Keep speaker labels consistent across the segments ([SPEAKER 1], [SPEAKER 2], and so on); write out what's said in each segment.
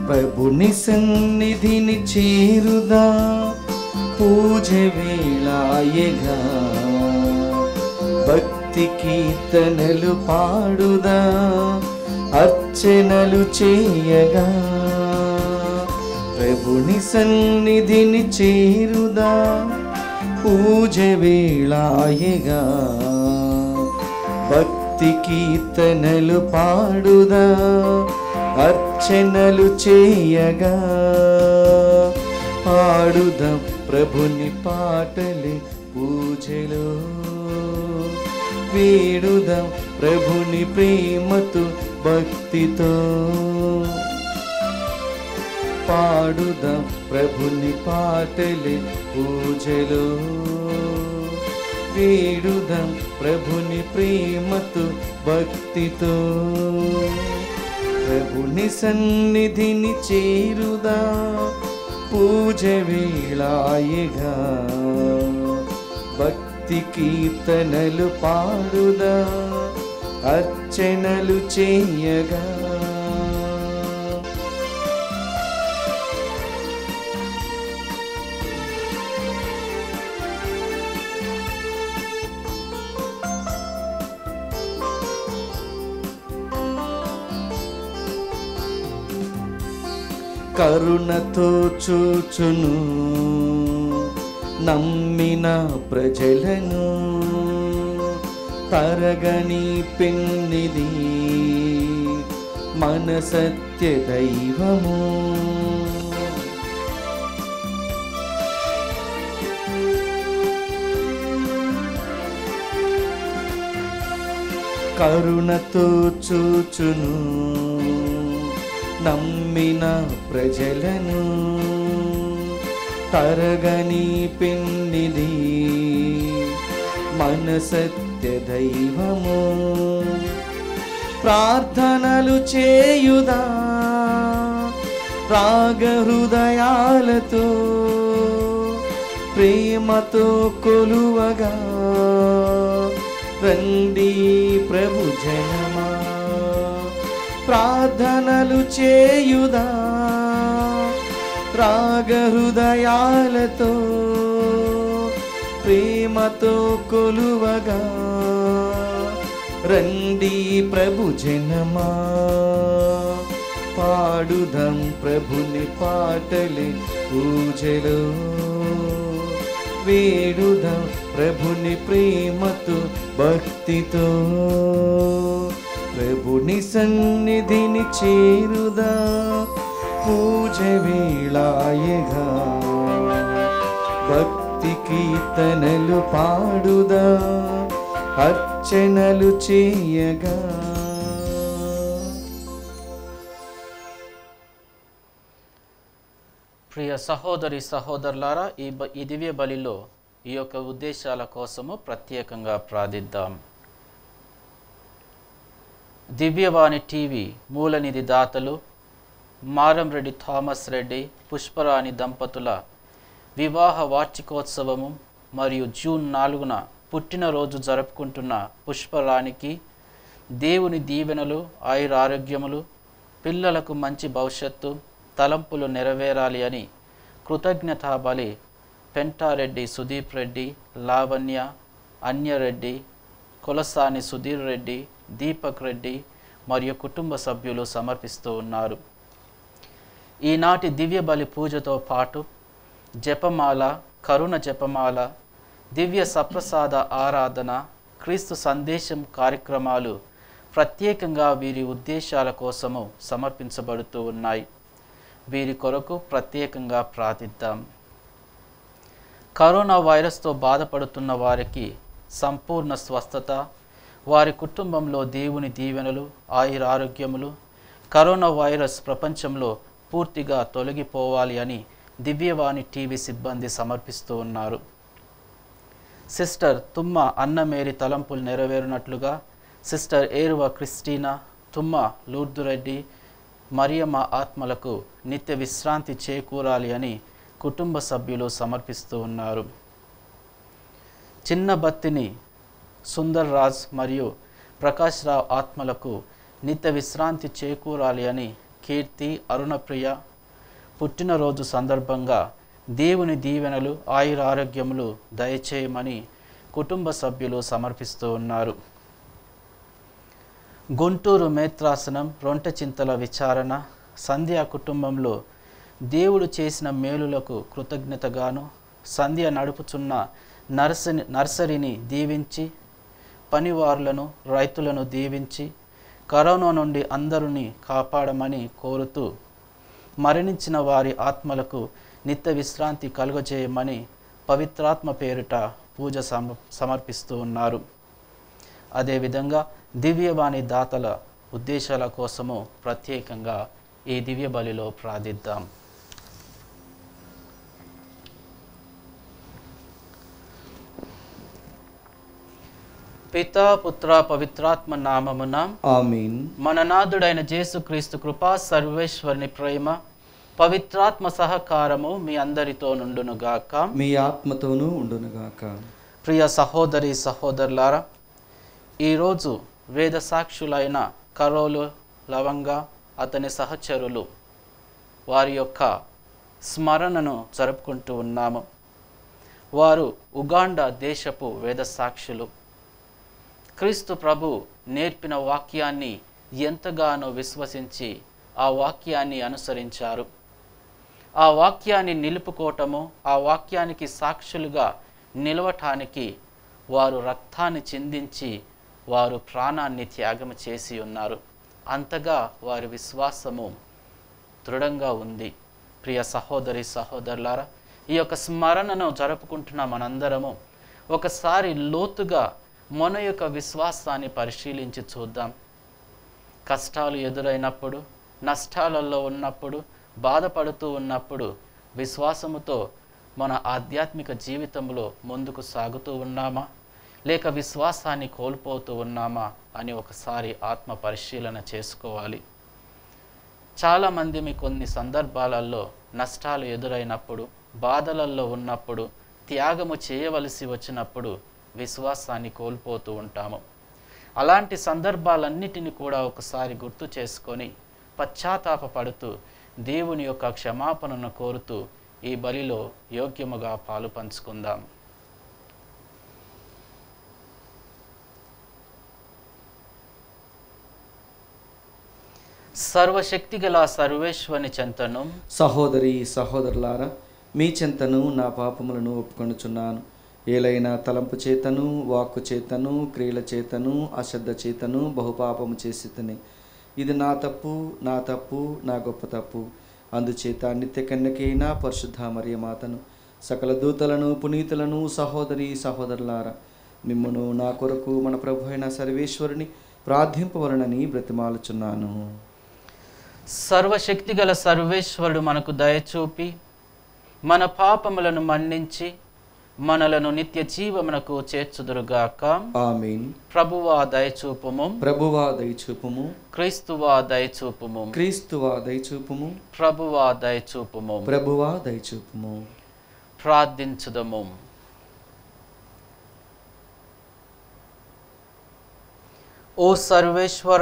[SPEAKER 1] ప్రభుని సన్నిధిని చేరుదా, పూజ వేళాయగా, భక్తి కీర్తనలు పాడుదా, అర్చనలు చేయగా. ప్రభుని సన్నిధిని చేరుదా, పూజ వేళాయగా, భక్తి కీర్తనలు పాడుదా, అర్చనలు చేయగా. పాడుదాం ప్రభుని పాటలే పూజలో, వేడుదాం ప్రభుని ప్రేమతో భక్తితో. పాడుదాం ప్రభుని పాటలే పూజలో, వేడుదాం ప్రభుని ప్రేమతో భక్తితో. ప్రభుని సన్నిధిని చేరుదా, పూజ వేళాయగా, భక్తి కీర్తనలు పాడుదా, అర్చనలు చేయగా. కరుణతో చూచును నమ్మిన ప్రజలను, తరగని పెన్నిది మన సత్య దైవము. కరుణతో చూచును నమ్మిన ప్రజలను, తరగని పెన్నిది మన సత్య దైవము. ప్రార్థనలు చేయుదా, రాగ హృదయాలతో, ప్రేమతో కొలువగా. రండి ప్రభు జనమా, ప్రార్థనలు చేయుదా, రాగ హృదయాలతో, ప్రేమతో కొలువగా. రండి ప్రభు జనమా, పాడుదాం ప్రభుని పాటలే పూజలో, వేడుదాం ప్రభుని ప్రేమతో భక్తితో. ప్రభుని సన్నిధిని చేరుదా, పూజ వేళాయగా, భక్తి కీర్తనలు పాడుదా, అర్చనలు చేయగా.
[SPEAKER 2] ప్రియ సహోదరి సహోదరులారా, ఈ దివ్య బలిలో ఈ యొక్క ఉద్దేశాల కోసము ప్రత్యేకంగా ప్రార్థిద్దాం. దివ్యవాణి టీవీ మూలనిధి దాతలు మారంరెడ్డి థామస్ రెడ్డి, పుష్పరాణి దంపతుల వివాహ వార్షికోత్సవము మరియు జూన్ 4న పుట్టినరోజు జరుపుకుంటున్న పుష్పరాణికి దేవుని దీవెనలు, ఆయురారోగ్యములు, పిల్లలకు మంచి భవిష్యత్తు, తలంపులు నెరవేరాలి అని కృతజ్ఞతా బలి పెంటారెడ్డి సుదీప్ రెడ్డి, లావణ్య, అన్యరెడ్డి, కొలసాని సుధీర్ రెడ్డి, దీపక్ రెడ్డి మరియు కుటుంబ సభ్యులు సమర్పిస్తూ ఉన్నారు. ఈనాటి దివ్య బలి పూజతో పాటు జపమాల, కరుణ జపమాల, దివ్య సప్రసాద ఆరాధన, క్రీస్తు సందేశం కార్యక్రమాలు ప్రత్యేకంగా వీరి ఉద్దేశాల కోసము సమర్పించబడుతూ ఉన్నాయి. వీరి కొరకు ప్రత్యేకంగా ప్రార్థిద్దాం. కరోనా వైరస్తో బాధపడుతున్న వారికి సంపూర్ణ స్వస్థత, వారి కుటుంబంలో దేవుని దీవెనలు, ఆయురారోగ్యములు, కరోనా వైరస్ ప్రపంచంలో పూర్తిగా తొలగిపోవాలి అని దివ్యవాణి టీవీ సిబ్బంది సమర్పిస్తూ ఉన్నారు. సిస్టర్ తుమ్మ అన్నమేరి తలంపులు నెరవేరునట్లుగా సిస్టర్ ఏరువ క్రిస్టీనా, తుమ్మ లూర్దురెడ్డి, మరియమ్మ ఆత్మలకు నిత్య విశ్రాంతి చేకూరాలి అని కుటుంబ సభ్యులు సమర్పిస్తూ ఉన్నారు. చిన్న బత్తిని సుందర్ రాజ్ మరియు ప్రకాష్ రావు ఆత్మలకు నిత్య విశ్రాంతి చేకూరాలి అని కీర్తి, అరుణప్రియ పుట్టినరోజు సందర్భంగా దేవుని దీవెనలు, ఆయురారోగ్యములు దయచేయమని కుటుంబ సభ్యులు సమర్పిస్తూ ఉన్నారు. గుంటూరు మేత్రాసనం రొంటచింతల విచారణ సంధ్య కుటుంబంలో దేవుడు చేసిన మేలులకు కృతజ్ఞతగాను సంధ్య నడుపుచున్న నర్సరీని దీవించి, పనివారులను, రైతులను దీవించి, కరోనా నుండి అందరినీ కాపాడమని కోరుతూ, మరణించిన వారి ఆత్మలకు నిత్య విశ్రాంతి కలుగజేయమని పవిత్రాత్మ పేరిట పూజ సమర్పిస్తూ ఉన్నారు. అదేవిధంగా దివ్యవాణి దాతల ఉద్దేశాల కోసము ప్రత్యేకంగా ఈ దివ్య బలిలో ప్రార్థిద్దాం. పితా, పుత్ర, పవిత్రాత్మ నామమున
[SPEAKER 1] ఆమేన్.
[SPEAKER 2] మన నాథుడైన యేసుక్రీస్తు కృపా, సర్వేశ్వరుని ప్రేమ, పవిత్రాత్మ సహకారము మీ అందరితో నుండునుగాక.
[SPEAKER 1] మీ ఆత్మతోనూ ఉండునుగాక.
[SPEAKER 2] ప్రియ సహోదరి సహోదరులారా, ఈరోజు వేద సాక్షులైన కరోలు లవంగ అతని సహచరులు వారి యొక్క స్మరణను జరుపుకుంటూ ఉన్నాము. వారు ఉగాండా దేశపు వేద సాక్షులు. క్రీస్తు ప్రభు నేర్పిన వాక్యాన్ని ఎంతగానో విశ్వసించి ఆ వాక్యాన్ని అనుసరించారు. ఆ వాక్యాన్ని నిలుపుకోవటము, ఆ వాక్యానికి సాక్షులుగా నిలవటానికి వారు రక్తాన్ని చిందించి వారు ప్రాణాన్ని త్యాగం చేసి ఉన్నారు. అంతగా వారి విశ్వాసము దృఢంగా ఉంది. ప్రియ సహోదరి సహోదరులారా, ఈ యొక్క స్మరణను జరుపుకుంటున్న మనందరము ఒకసారి లోతుగా మన యొక్క విశ్వాసాన్ని పరిశీలించి చూద్దాం. కష్టాలు ఎదురైనప్పుడు, నష్టాలలో ఉన్నప్పుడు, బాధపడుతూ ఉన్నప్పుడు విశ్వాసముతో మన ఆధ్యాత్మిక జీవితంలో ముందుకు సాగుతూ ఉన్నామా, లేక విశ్వాసాన్ని కోల్పోతూ ఉన్నామా అని ఒకసారి ఆత్మ పరిశీలన చేసుకోవాలి. చాలామంది మీ కొన్ని సందర్భాలలో నష్టాలు ఎదురైనప్పుడు, బాధలలో ఉన్నప్పుడు, త్యాగము చేయవలసి వచ్చినప్పుడు విశ్వాసాన్ని కోల్పోతూ ఉంటాము. అలాంటి సందర్భాలన్నిటిని కూడా ఒకసారి గుర్తు చేసుకొని పశ్చాత్తాపపడుతూ దేవుని యొక్క క్షమాపణను కోరుతూ ఈ బలిలో యోగ్యముగా పాలు పంచుకుందాం. సర్వశక్తిగల సర్వేశ్వరుని చెంతను,
[SPEAKER 1] సహోదరి సహోదరులారా, మీ చెంతను నా పాపములను ఒప్పుకొనుచున్నాను. ఏలైనా తలంపు చేతను, వాక్కు చేతను, క్రియల చేతను, అశ్రద్ధ చేతను బహుపాపము చేసితిని. ఇది నా తప్పు, నా గొప్ప తప్పు. అందుచేత నిత్య కన్యకైన పరిశుద్ధ మరియమాతను, సకల దూతలను, పునీతులను, సహోదరి సహోదరులారా, మిమ్మును నా కొరకు మన ప్రభు అయిన సర్వేశ్వరుని ప్రార్థింపవలనని బ్రతిమాలుచున్నాను.
[SPEAKER 2] సర్వశక్తిగల సర్వేశ్వరుడు మనకు దయచూపి మన పాపములను మన్నించి మనలను నిత్య జీవమునకు చేర్చుదురుగాక.
[SPEAKER 1] ఆమేన్.
[SPEAKER 2] ప్రభువా దయచూపుము,
[SPEAKER 1] ప్రభువా దయచూపుము.
[SPEAKER 2] క్రీస్తువా దయచూపుము,
[SPEAKER 1] క్రీస్తువా దయచూపుము.
[SPEAKER 2] ప్రభువా దయచూపుము,
[SPEAKER 1] ప్రభువా దయచూపుము.
[SPEAKER 2] ప్రార్థించుదము. ఓ సర్వేశ్వర,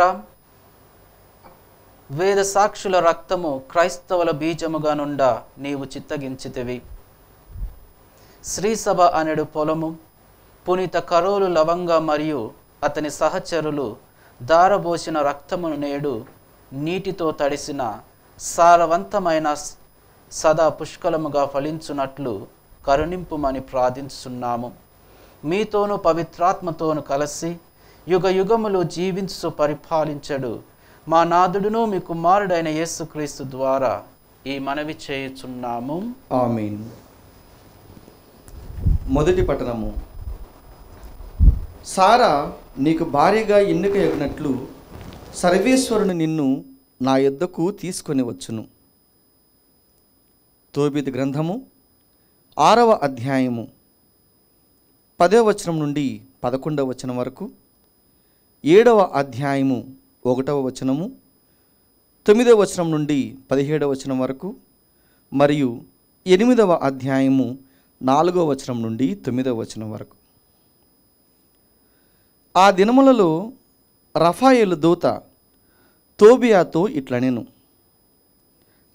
[SPEAKER 2] వేద సాక్షుల రక్తము క్రైస్తవుల బీజముగా నుండా నీవు చిత్తగించితివి. శ్రీసభ అనెడు పొలము, పునీత కరోలు లవంగ మరియు అతని సహచరులు దారబోసిన రక్తమును నేడు నీటితో తడిసిన సారవంతమైన సదా పుష్కలముగా ఫలించున్నట్లు కరుణింపుమని ప్రార్థించున్నాము. మీతోనూ పవిత్రాత్మతోను కలిసి యుగ యుగములు జీవించు పరిపాలించడు మా నాథుడును మీ కుమారుడైన యేసుక్రీస్తు ద్వారా ఈ మనవి చేయుచున్నాము.
[SPEAKER 1] ఆమేన్. మొదటి పట్టణము. సారా నీకు భార్యగా ఎన్నిక ఎగినట్లు సర్వేశ్వరుని నిన్ను నా యొద్దకు తీసుకొని వచ్చును. తోబితు గ్రంథము 6వ అధ్యాయము 10వ వచనం నుండి 11వ వచనం వరకు, 7వ అధ్యాయము 1వ వచనము, 9వ వచనం నుండి 17వ వచనం వరకు, మరియు 8వ అధ్యాయము 4వ వచనం నుండి 9వ వచనం వరకు. ఆ దినములలో రఫాయేలు దూత తోబియాతో ఇట్లనెను,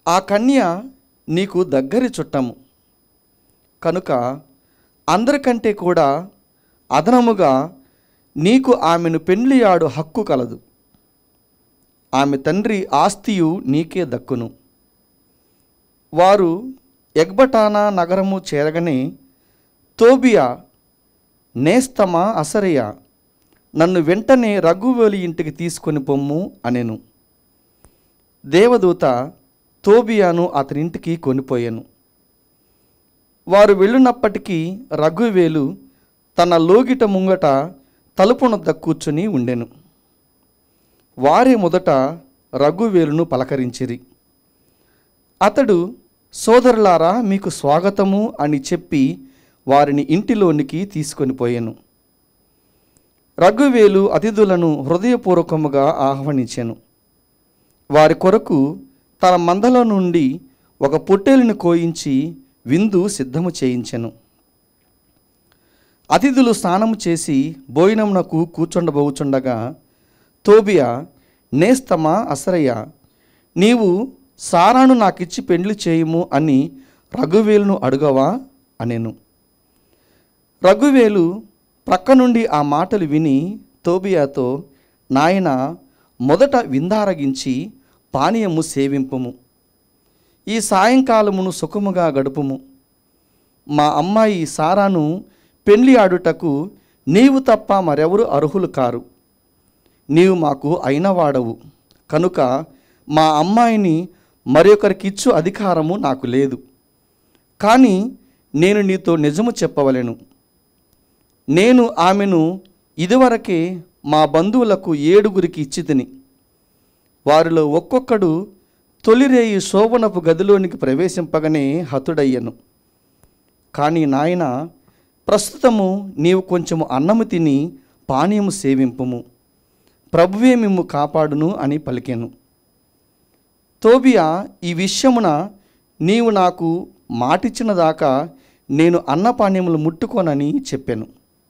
[SPEAKER 1] ఆ కన్య నీకు దగ్గరి చుట్టము కనుక అందరికంటే కూడా అదనముగా నీకు ఆమెను పెండ్లియాడు హక్కు కలదు. ఆమె తండ్రి ఆస్తియు నీకే దక్కును. వారు ఎగ్బటానా నగరము చేరగనే తోబియా, నేస్తమా అసరయ, నన్ను వెంటనే రఘువేలు ఇంటికి తీసుకొని పొమ్ము అనెను. దేవదూత తోబియాను అతనింటికి కొనిపోయాను. వారు వెళ్ళినప్పటికీ రఘువేలు తన లోగిట ముంగట తలుపునొద్ద కూర్చుని ఉండెను. వారే మొదట రఘువేలును పలకరించిరి. అతడు, సోదరులారా, మీకు స్వాగతము అని చెప్పి వారిని ఇంటిలోనికి తీసుకొని పోయాను. రఘువేలు అతిథులను హృదయపూర్వకముగా ఆహ్వానించెను. వారి కొరకు తన మందలో నుండి ఒక పొట్టేలును కోయించి విందు సిద్ధము చేయించెను. అతిథులు స్నానము చేసి భోజనమునకు కూర్చుండబోచుండగా తోబియా, నేస్తమా అసరయ, నీవు సారాను నాకిచ్చి పెండ్లి చేయుము అని రఘువేలును అడుగవా అనెను. రఘువేలు ప్రక్క నుండి ఆ మాటలు విని తోబియాతో, నాయన, మొదట విందారగించి పానీయము సేవింపుము, ఈ సాయంకాలమును సుఖముగా గడుపుము. మా అమ్మాయి సారాను పెండ్లి ఆడుటకు నీవు తప్ప మరెవరు అర్హులు కారు. నీవు మాకు అయినవాడవు కనుక మా అమ్మాయిని మరొకరికిచ్చు అధికారము నాకు లేదు. కానీ నేను నీతో నిజము చెప్పవలెను. నేను ఆమెను ఇదివరకే మా బంధువులకు 7 ఇచ్చితిని. వారిలో ఒక్కొక్కడు తొలిరేయి శోభనపు గదిలోనికి ప్రవేశింపగానే హతుడయ్యను. కానీ నాయన, ప్రస్తుతము నీవు కొంచెము అన్నము తిని పానీయము సేవింపుము, ప్రభువే మిమ్ము కాపాడును అని పలికెను. తోబియా, ఈ విషయమున నీవు నాకు మాటిచ్చిన దాకా నేను అన్నపానీయములు ముట్టుకోనని చెప్పాను.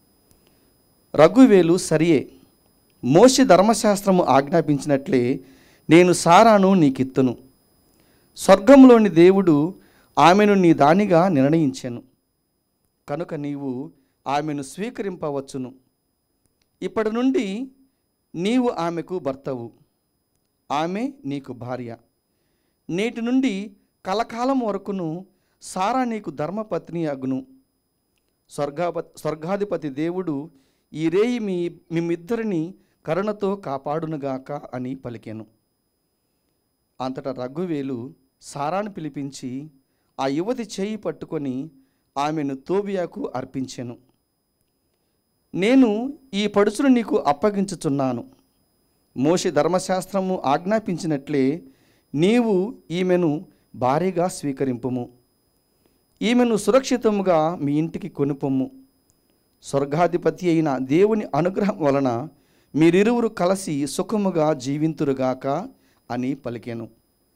[SPEAKER 1] రఘువేలు, సరియే, మోషే ధర్మశాస్త్రము ఆజ్ఞాపించినట్లే నేను సారాను నీకిత్తును. స్వర్గంలోని దేవుడు ఆమెను నీ దానిగా నిర్ణయించెను కనుక నీవు ఆమెను స్వీకరింపవచ్చును. ఇప్పటి నుండి నీవు ఆమెకు భర్తవు, ఆమె నీకు భార్య. నేటి నుండి కలకాలం వరకును సారా నీకు ధర్మపత్ని అగును. స్వర్గాధిపతి దేవుడు ఈ రేయి మిమ్మిద్దరిని కరుణతో కాపాడునుగాక అని పలికెను. అంతటా రఘువేలు సారాను పిలిపించి ఆ యువతి చేయి పట్టుకొని ఆమెను తోబియాకు అర్పించెను. నేను ఈ పడుచును నీకు అప్పగించుచున్నాను. మోషే ధర్మశాస్త్రము ఆజ్ఞాపించినట్లే నీవు ఈమెను భార్యగా స్వీకరింపుము. ఈమెను సురక్షితముగా మీ ఇంటికి కొనుపొమ్ము. స్వర్గాధిపతి అయిన దేవుని అనుగ్రహం వలన మీరిరువురు కలిసి సుఖముగా జీవింతురుగాక అని పలికెను.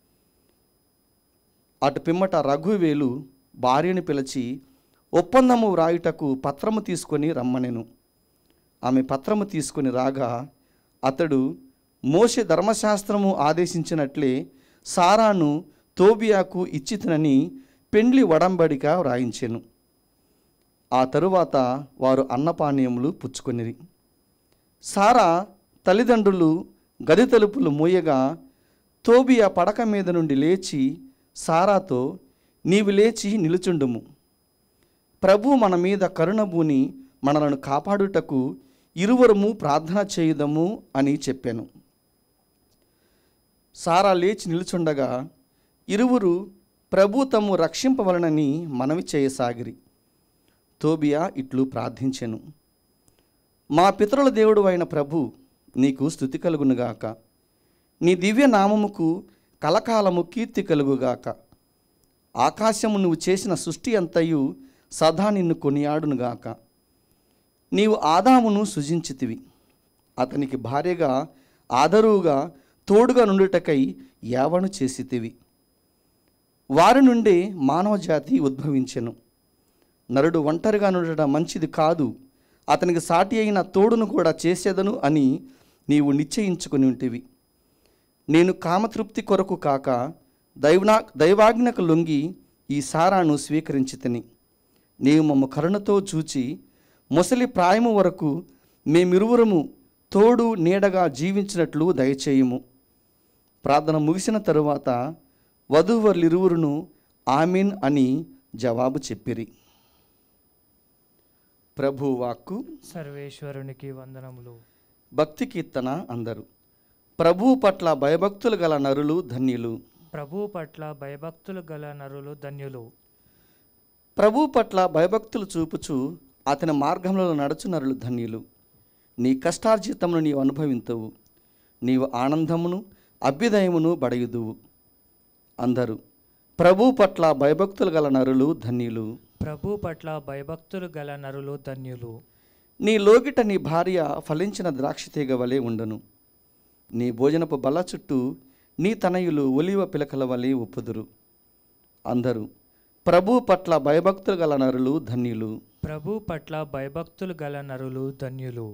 [SPEAKER 1] అటు పిమ్మట రఘువేలు భార్యను పిలిచి ఒప్పందము వ్రాయుటకు పత్రము తీసుకొని రమ్మనెను. ఆమె పత్రము తీసుకొని రాగా అతడు మోషే ధర్మశాస్త్రము ఆదేశించినట్లే సారాను తోబియాకు ఇచ్చితినని పెండ్లి వడంబడిక వ్రాయించెను. ఆ తరువాత వారు అన్నపానీయములు పుచ్చుకొనిరి. సారా తల్లిదండ్రులు గది తలుపులు మూయగా తోబియా పడక మీద నుండి లేచి సారాతో, నీవు లేచి నిలుచుండుము, ప్రభు మన మీద కరుణభూని మనలను కాపాడుటకు ఇరువురము ప్రార్థన చేయుదము అని చెప్పాను. సారా లేచి నిలుచుండగా ఇరువురు ప్రభు తమ్ము రక్షింపవలనని మనవి చేయసాగిరి. తోబియా ఇట్లు ప్రార్థించెను, మా పితరుల దేవుడు అయిన ప్రభు, నీకు స్తుతి కలుగునుగాక. నీ దివ్య నామముకు కలకాలము కీర్తి కలుగుగాక. ఆకాశము నువ్వు చేసిన సృష్టి అంతయు సదా నిన్ను కొనియాడునుగాక. నీవు ఆదామును సృజించితివి, అతనికి భార్యగా ఆదరువుగా తోడుగా నుండుటకై యావను చేసితివి. వారి నుండే మానవజాతి ఉద్భవించెను. నరుడు ఒంటరిగా నుండడం మంచిది కాదు, అతనికి సాటి అయిన తోడును కూడా చేసేదను అని నీవు నిశ్చయించుకుని ఉంటివి. నేను కామతృప్తి కొరకు కాక దైవాజ్ఞకు లొంగి ఈ సారాను స్వీకరించితిని. నీవు మమ్మ కరుణతో చూచి ముసలి ప్రాయము వరకు మేమిరువురము తోడు నీడగా జీవించినట్లు దయచేయుము. ప్రార్థన ముగిసిన తరువాత వధూవరులిరువురును ఆమీన్ అని జవాబు చెప్పిరి. ప్రభు వాక్కు.
[SPEAKER 3] సర్వేశ్వరునికి వందనములు.
[SPEAKER 1] భక్తి కీర్తన అందరు. ప్రభువు పట్ల భయభక్తులు గల నరులు ధన్యులు.
[SPEAKER 3] ప్రభువు పట్ల భయభక్తులు గల నరులు ధన్యులు.
[SPEAKER 1] ప్రభువు పట్ల భయభక్తులు చూపుచు అతని మార్గంలో నడుచు నరులు ధన్యులు. నీ కష్టార్జితమును నీవు అనుభవింతువు. నీవు ఆనందమును అభ్యుదయమును బడయుదువు. అందరూ ప్రభువు పట్ల భయభక్తులు గల నరులు ధన్యులు.
[SPEAKER 3] ప్రభువు పట్ల భయభక్తులు గల నరులు ధన్యులు.
[SPEAKER 1] నీ లోగిట నీ భార్య ఫలించిన ద్రాక్షతీగ వలె ఉండును. నీ భోజనపు బల్ల చుట్టూ నీ తనయులు ఒలివ పిలకల వలె ఉప్పుదురు. అందరూ ప్రభువు పట్ల భయభక్తులు గల నరులు ధన్యులు.
[SPEAKER 3] ప్రభువు పట్ల భయభక్తులు గల నరులు ధన్యులు.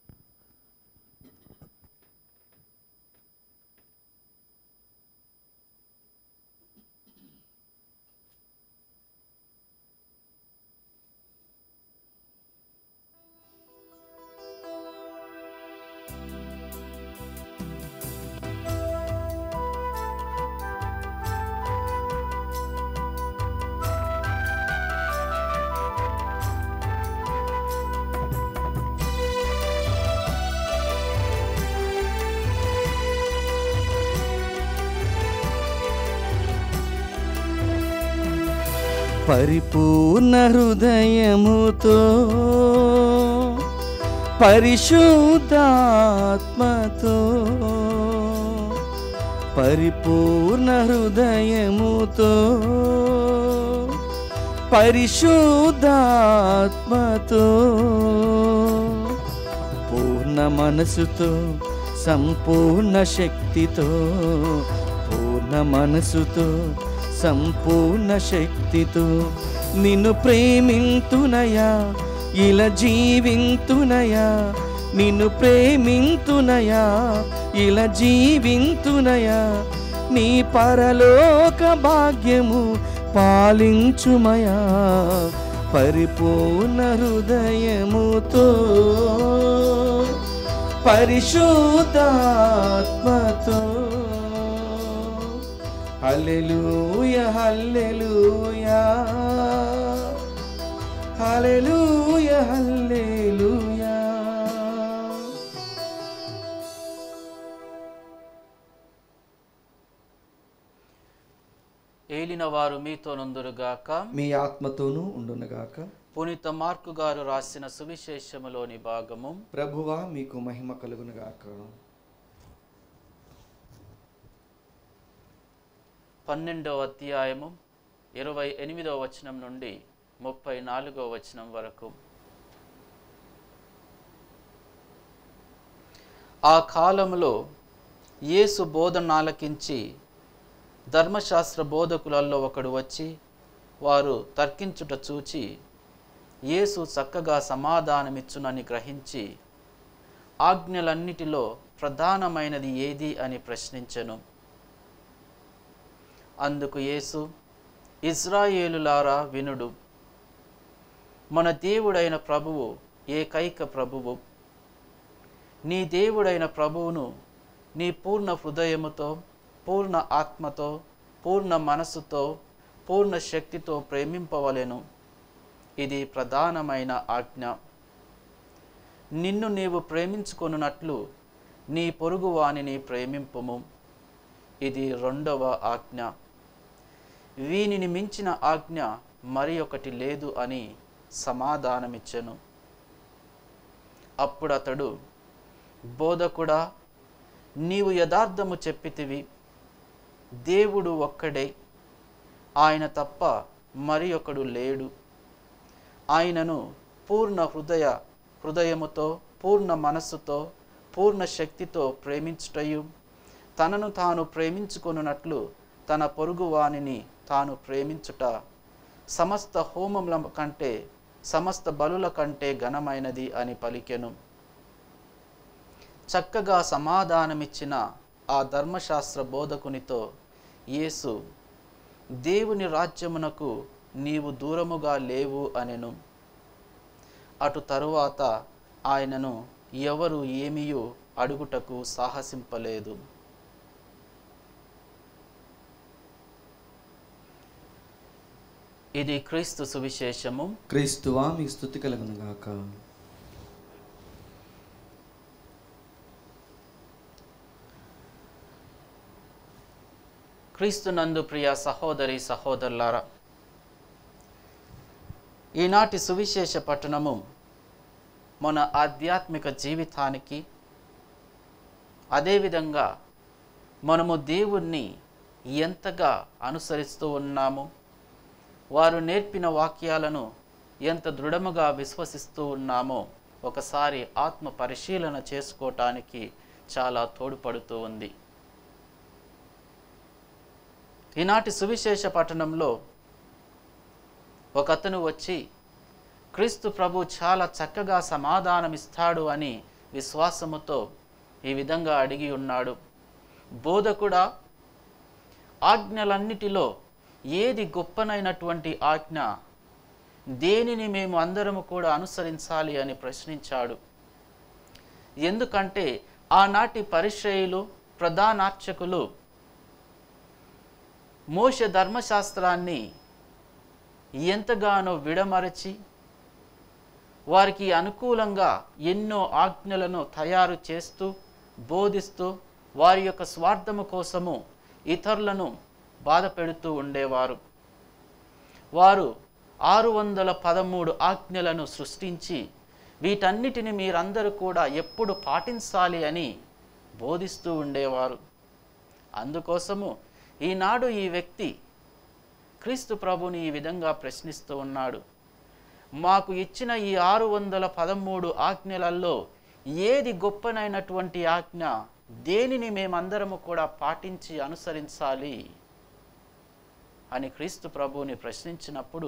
[SPEAKER 1] పరిపూర్ణ హృదయముతో పరిశుద్ధాత్మతో పరిపూర్ణ హృదయముతో పరిశుద్ధాత్మతో పూర్ణ మనసుతో సంపూర్ణ శక్తితో పూర్ణ మనసుతో సంపూర్ణ శక్తితో నిన్ను ప్రేమింతునయా ఇలా జీవింతునయా నిన్ను ప్రేమింతునయా ఇలా జీవింతునయా నీ పరలోక భాగ్యము పాలించుమయా పరిపూర్ణ హృదయముతో పరిశుద్ధాత్మతో. హల్లెలూయా హల్లెలూయా హల్లెలూయా హల్లెలూయా.
[SPEAKER 2] ఏలిన వారు మీతో నుందురుగాక,
[SPEAKER 1] మీ ఆత్మతోనూ ఉండునుగాక.
[SPEAKER 2] పునీత మార్కు గారు రాసిన సువిశేషములోని భాగము.
[SPEAKER 1] ప్రభువా మీకు మహిమ కలుగునుగాక.
[SPEAKER 2] 12వ అధ్యాయము 28వ వచనం నుండి 34వ వచనం వరకు. ఆ కాలములో యేసు బోధన ఆలకించి ధర్మశాస్త్ర బోధకులలో ఒకడు వచ్చి వారు తర్కించుట చూచి యేసు చక్కగా సమాధానమిచ్చునని గ్రహించి ఆజ్ఞలన్నిటిలో ప్రధానమైనది ఏది అని ప్రశ్నించెను. అందుకు యేసు, ఇజ్రాయేలులారా వినుడు, మన దేవుడైన ప్రభువు ఏకైక ప్రభువు. నీ దేవుడైన ప్రభువును నీ పూర్ణ హృదయముతో, పూర్ణ ఆత్మతో, పూర్ణ మనస్సుతో, పూర్ణ శక్తితో ప్రేమింపవలెను. ఇది ప్రధానమైన ఆజ్ఞ. నిన్ను నీవు ప్రేమించుకొనున్నట్లు నీ పొరుగువానిని ప్రేమింపుము. ఇది 2వ ఆజ్ఞ. వీనిని మించిన ఆజ్ఞ మరి ఒకటి లేదు అని సమాధానమిచ్చెను. అప్పుడు అతడు, బోధకుడా, నీవు యథార్థము చెప్పితివి. దేవుడు ఒక్కడే, ఆయన తప్ప మరి ఒకడు లేడు. ఆయనను పూర్ణ హృదయముతో, పూర్ణ మనస్సుతో, పూర్ణ శక్తితో ప్రేమించుటయు, తనను తాను ప్రేమించుకొనున్నట్లు తన పొరుగువానిని తాను ప్రేమించుట సమస్త హోమముల కంటే, సమస్త బలుల కంటే ఘనమైనది అని పలికెను. చక్కగా సమాధానమిచ్చిన ఆ ధర్మశాస్త్ర బోధకునితో యేసు దేవుని రాజ్యమునకు నీవు దూరముగా లేవు అనెను. అటు తరువాత ఆయనను ఎవరు ఏమియూ అడుగుటకు సాహసింపలేదు. ఇది క్రీస్తు సువిశేషము.
[SPEAKER 1] క్రీస్తువా మీ స్తుతి కలుగును గాక.
[SPEAKER 2] క్రీస్తునందు ప్రియ సహోదరి సహోదరులారా, ఈనాటి సువిశేష పట్టణము మన ఆధ్యాత్మిక జీవితానికి, అదేవిధంగా మనము దేవుణ్ణి ఎంతగా అనుసరిస్తూ ఉన్నాము, వారు నేర్పిన వాక్యాలను ఎంత దృఢముగా విశ్వసిస్తూ ఉన్నామో ఒకసారి ఆత్మ పరిశీలన చేసుకోవటానికి చాలా తోడ్పడుతూ ఉంది. ఈనాటి సువిశేష పట్టణంలో ఒకతను వచ్చి క్రీస్తు ప్రభు చాలా చక్కగా సమాధానమిస్తాడు అని విశ్వాసముతో ఈ విధంగా అడిగి ఉన్నాడు. బోధకుడా, ఆజ్ఞలన్నిటిలో ఏది గొప్పనైనటువంటి ఆజ్ఞ, దేనిని మేము అందరము కూడా అనుసరించాలి అని ప్రశ్నించాడు. ఎందుకంటే ఆనాటి పరిసయ్యులు, ప్రధానార్చకులు మోషే ధర్మశాస్త్రాన్ని ఎంతగానో విడమరచి వారికి అనుకూలంగా ఎన్నో ఆజ్ఞలను తయారు చేస్తూ బోధిస్తూ వారి యొక్క స్వార్థము కోసము ఇతరులను బాధ పెడుతూ ఉండేవారు. వారు 613 ఆజ్ఞలను సృష్టించి వీటన్నిటిని మీరందరూ కూడా ఎప్పుడు పాటించాలి అని బోధిస్తూ ఉండేవారు. అందుకోసము ఈనాడు ఈ వ్యక్తి క్రీస్తు ప్రభుని ఈ విధంగా ప్రశ్నిస్తూ ఉన్నాడు. మాకు ఇచ్చిన ఈ 613 ఆజ్ఞలలో ఏది గొప్పనైనటువంటి ఆజ్ఞ, దేనిని మేమందరము కూడా పాటించి అనుసరించాలి అని క్రీస్తు ప్రభుని ప్రశ్నించినప్పుడు,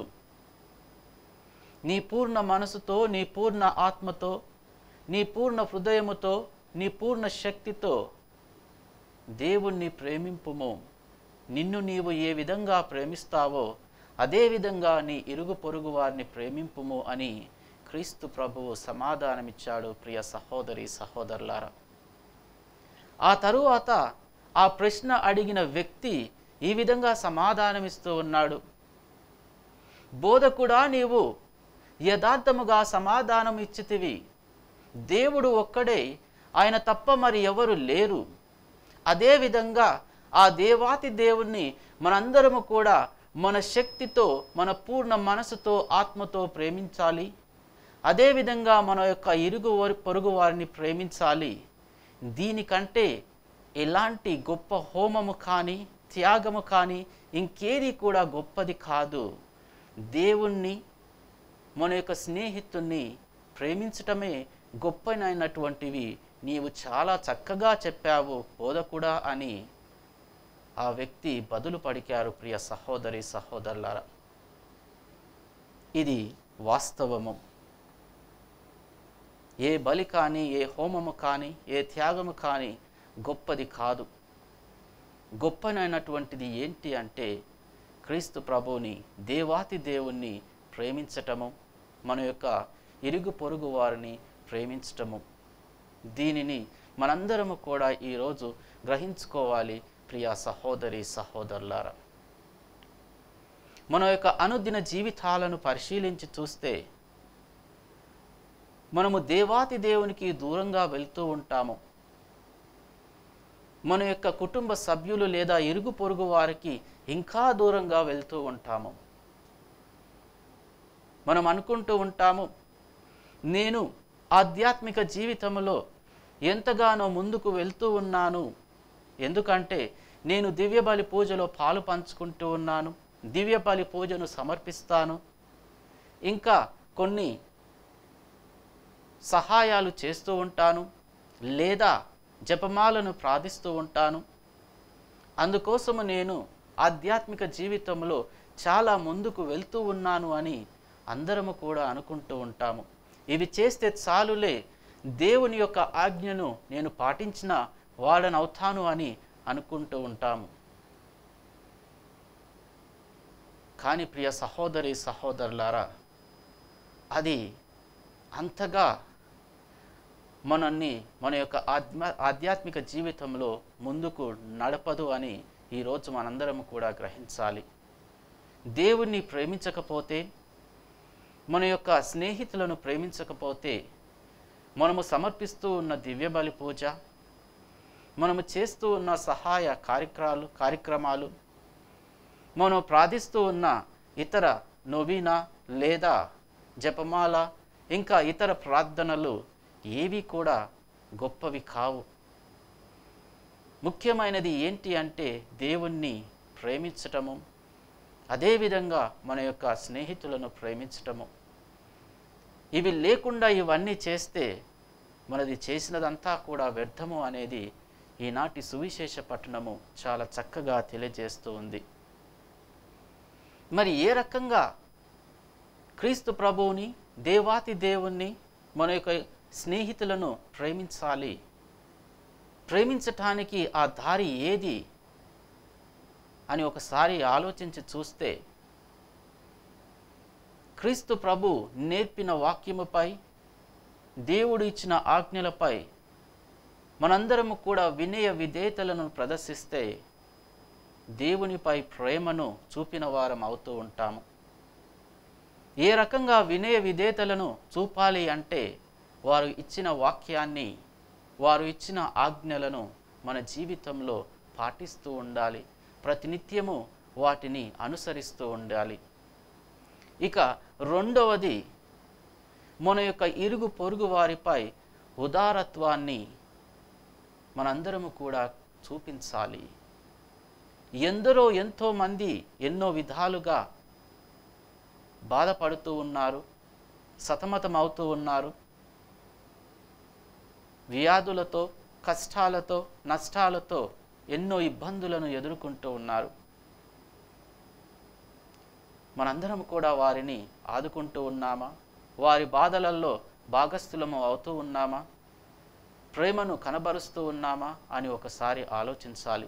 [SPEAKER 2] నీ పూర్ణ మనసుతో, నీ పూర్ణ ఆత్మతో, నీ పూర్ణ హృదయముతో, నీ పూర్ణ శక్తితో దేవుణ్ణి ప్రేమింపుము. నిన్ను నీవు ఏ విధంగా ప్రేమిస్తావో అదేవిధంగా నీ ఇరుగు పొరుగు వారిని ప్రేమింపుము అని క్రీస్తు ప్రభువు సమాధానమిచ్చాడు. ప్రియ సహోదరి సహోదరులారా, ఆ తరువాత ఆ ప్రశ్న అడిగిన వ్యక్తి ఈ విధంగా సమాధానమిస్తూ ఉన్నాడు. బోధకుడా, నీవు యథార్థముగా సమాధానం ఇచ్చితివి. దేవుడు ఒక్కడే, ఆయన తప్ప మరి ఎవరు లేరు. అదేవిధంగా ఆ దేవాతి దేవుణ్ణి మనందరము కూడా మన శక్తితో, మన పూర్ణ మనసుతో, ఆత్మతో ప్రేమించాలి. అదేవిధంగా మన యొక్క పొరుగు వారిని ప్రేమించాలి. దీనికంటే ఎలాంటి గొప్ప హోమము కానీ, త్యాగము కానీ ఇంకేది కూడా గొప్పది కాదు. దేవుణ్ణి, మన యొక్క స్నేహితుణ్ణి ప్రేమించటమే గొప్పనైనటువంటివి. నీవు చాలా చక్కగా చెప్పావు బోధకుడా అని ఆ వ్యక్తి బదులు పలికారు. ప్రియ సహోదరి సహోదరులారా, ఇది వాస్తవము. ఏ బలి కానీ, ఏ హోమము కానీ, ఏ త్యాగము కానీ గొప్పది కాదు. గొప్పనైనటువంటిది ఏంటి అంటే క్రీస్తు ప్రభువుని, దేవాతి దేవుణ్ణి ప్రేమించటము, మన యొక్క ఇరుగు పొరుగు వారిని ప్రేమించటము. దీనిని మనందరము కూడా ఈరోజు గ్రహించుకోవాలి. ప్రియ సహోదరి సహోదరులారా, మన యొక్క అనుదిన జీవితాలను పరిశీలించి చూస్తే మనము దేవాతి దేవునికి దూరంగా వెళ్తూ ఉంటాము. మన యొక్క కుటుంబ సభ్యులు లేదా ఇరుగు పొరుగు వారికి ఇంకా దూరంగా వెళ్తూ ఉంటాము. మనం అనుకుంటూ ఉంటాము, నేను ఆధ్యాత్మిక జీవితంలో ఎంతగానో ముందుకు వెళ్తూ ఉన్నాను, ఎందుకంటే నేను దివ్యబలి పూజలో పాలు పంచుకుంటూ ఉన్నాను, దివ్యబలి పూజను సమర్పిస్తాను, ఇంకా కొన్ని సహాయాలు చేస్తూ ఉంటాను, లేదా జపమాలను ప్రార్థిస్తూ ఉంటాను. అందుకోసము నేను ఆధ్యాత్మిక జీవితంలో చాలా ముందుకు వెళ్తూ ఉన్నాను అని అందరము కూడా అనుకుంటూ ఉంటాము. ఇవి చేస్తే చాలులే, దేవుని యొక్క ఆజ్ఞను నేను పాటించిన వాడనవుతాను అని అనుకుంటూ ఉంటాము. కానీ ప్రియ సహోదరి సహోదరులారా, అది అంతగా మనల్ని మన యొక్క ఆధ్యాత్మిక జీవితంలో ముందుకు నడపదు అని ఈరోజు మనందరం కూడా గ్రహించాలి. దేవుణ్ణి ప్రేమించకపోతే, మన యొక్క స్నేహితులను ప్రేమించకపోతే, మనము సమర్పిస్తూ ఉన్న దివ్యబలి పూజ, మనము చేస్తూ ఉన్న సహాయ కార్యక్రమాలు, మనం ప్రార్థిస్తూ ఉన్న ఇతర నొవీనా లేదా జపమాల ఇంకా ఇతర ప్రార్థనలు ఏవి కూడా గొప్పవి కావు. ముఖ్యమైనది ఏంటి అంటే దేవుణ్ణి ప్రేమించటము, అదేవిధంగా మన యొక్క స్నేహితులను ప్రేమించటము. ఇవి లేకుండా ఇవన్నీ చేస్తే మనది చేసినదంతా కూడా వ్యర్థము అనేది ఈనాటి సువిశేష పట్టణము చాలా చక్కగా తెలియజేస్తూ ఉంది. మరి ఏ రకంగా క్రీస్తు ప్రభువుని, దేవాతి దేవుణ్ణి, మన యొక్క స్నేహితులను ప్రేమించాలి? ప్రేమించటానికి ఆ దారి ఏది అని ఒకసారి ఆలోచించి చూస్తే, క్రీస్తు ప్రభు నేర్పిన వాక్యముపై, దేవుడు ఇచ్చిన ఆజ్ఞలపై మనందరము కూడా వినయ విధేయతలను ప్రదర్శిస్తే దేవునిపై ప్రేమను చూపిన వారం అవుతూ ఉంటాము. ఏ రకంగా వినయ విధేయతలను చూపాలి అంటే, వారు ఇచ్చిన వాక్యాన్ని, వారు ఇచ్చిన ఆజ్ఞలను మన జీవితంలో పాటిస్తూ ఉండాలి. ప్రతినిత్యము వాటిని అనుసరిస్తూ ఉండాలి. ఇక రెండవది, మన యొక్క ఇరుగు పొరుగు వారిపై ఉదారత్వాన్ని మనందరము కూడా చూపించాలి. ఎంతోమంది ఎన్నో విధాలుగా బాధపడుతూ ఉన్నారు, సతమతమవుతూ ఉన్నారు. వ్యాధులతో, కష్టాలతో, నష్టాలతో ఎన్నో ఇబ్బందులను ఎదుర్కొంటూ ఉన్నారు. మనందరం కూడా వారిని ఆదుకుంటూ ఉన్నామా? వారి బాధలలో భాగస్థులము అవుతూ ఉన్నామా? ప్రేమను కనబరుస్తూ ఉన్నామా అని ఒకసారి ఆలోచించాలి.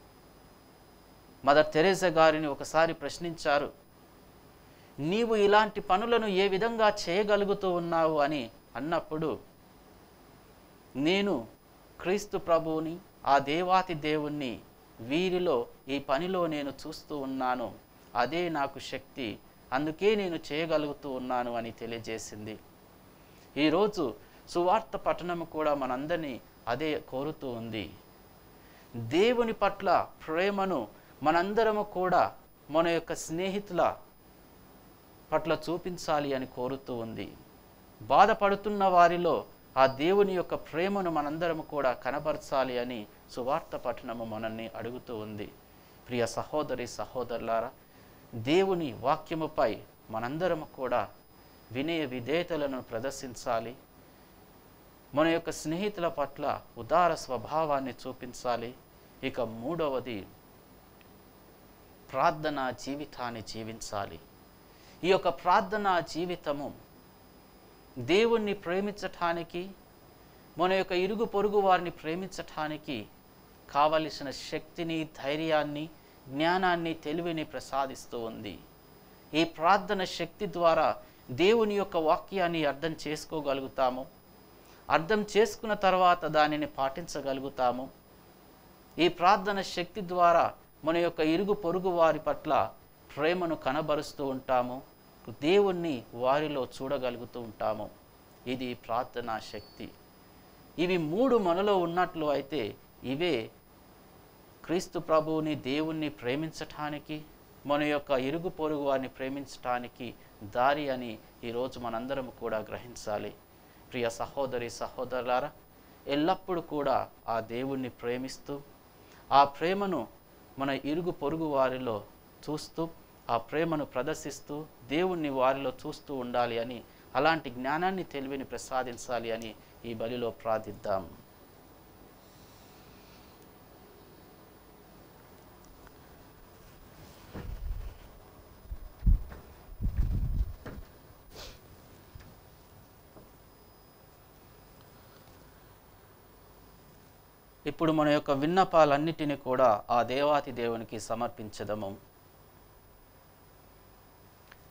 [SPEAKER 2] మదర్ తెరేసా గారిని ఒకసారి ప్రశ్నించారు, నీవు ఇలాంటి పనులను ఏ విధంగా చేయగలుగుతూ ఉన్నావు అని అన్నప్పుడు, నేను క్రీస్తు ప్రభువుని, ఆ దేవాతి దేవుణ్ణి వీరిలో ఈ పనిలో నేను చూస్తూ ఉన్నాను, అదే నాకు శక్తి, అందుకే నేను చేయగలుగుతూ ఉన్నాను అని తెలియజేసింది. ఈరోజు సువార్త పఠనము కూడా మనందరినీ అదే కోరుతూ ఉంది. దేవుని పట్ల ప్రేమను మనందరము కూడా మన యొక్క స్నేహితుల పట్ల చూపించాలి అని కోరుతూ ఉంది. బాధపడుతున్న వారిలో ఆ దేవుని యొక్క ప్రేమను మనందరము కూడా కనబరచాలి అని సువార్త పఠనము మనల్ని అడుగుతూ ఉంది. ప్రియ సహోదరి సహోదరులారా, దేవుని వాక్యముపై మనందరము కూడా వినయ విధేయతలను ప్రదర్శించాలి. మన యొక్క స్నేహితుల పట్ల ఉదార స్వభావాన్ని చూపించాలి. ఇక మూడవది, ప్రార్థనా జీవితాన్ని జీవించాలి. ఈ యొక్క ప్రార్థనా జీవితము దేవుణ్ణి ప్రేమించటానికి, మన యొక్క ఇరుగు పొరుగు వారిని ప్రేమించటానికి కావలసిన శక్తిని, ధైర్యాన్ని, జ్ఞానాన్ని, తెలివిని ప్రసాదిస్తూ ఉంది. ఈ ప్రార్థన శక్తి ద్వారా దేవుని యొక్క వాక్యాన్ని అర్థం చేసుకోగలుగుతాము. అర్థం చేసుకున్న తర్వాత దానిని పాటించగలుగుతాము. ఈ ప్రార్థన శక్తి ద్వారా మన యొక్క ఇరుగు పొరుగు వారి పట్ల ప్రేమను కనబరుస్తూ ఉంటాము. దేవుణ్ణి వారిలో చూడగలుగుతూ ఉంటాము. ఇది ప్రార్థనా శక్తి. ఇవి మూడు మనలో ఉన్నట్లు అయితే ఇవే క్రీస్తు ప్రభువుని, దేవుణ్ణి ప్రేమించటానికి, మన యొక్క ఇరుగు పొరుగు వారిని ప్రేమించటానికి దారి అని ఈరోజు మనందరం కూడా గ్రహించాలి. ప్రియ సహోదరి సహోదరులారా, ఎల్లప్పుడూ కూడా ఆ దేవుణ్ణి ప్రేమిస్తూ, ఆ ప్రేమను మన ఇరుగు పొరుగు వారిలో చూస్తూ, ఆ ప్రేమను ప్రదర్శిస్తూ దేవుణ్ణి వారిలో చూస్తూ ఉండాలి అని, అలాంటి జ్ఞానాన్ని, తెలివిని ప్రసాదించాలి అని ఈ బలిలో ప్రార్థిద్దాం. ఇప్పుడు మన యొక్క విన్నపాలన్నిటిని కూడా ఆ దేవాతి దేవునికి సమర్పించదము.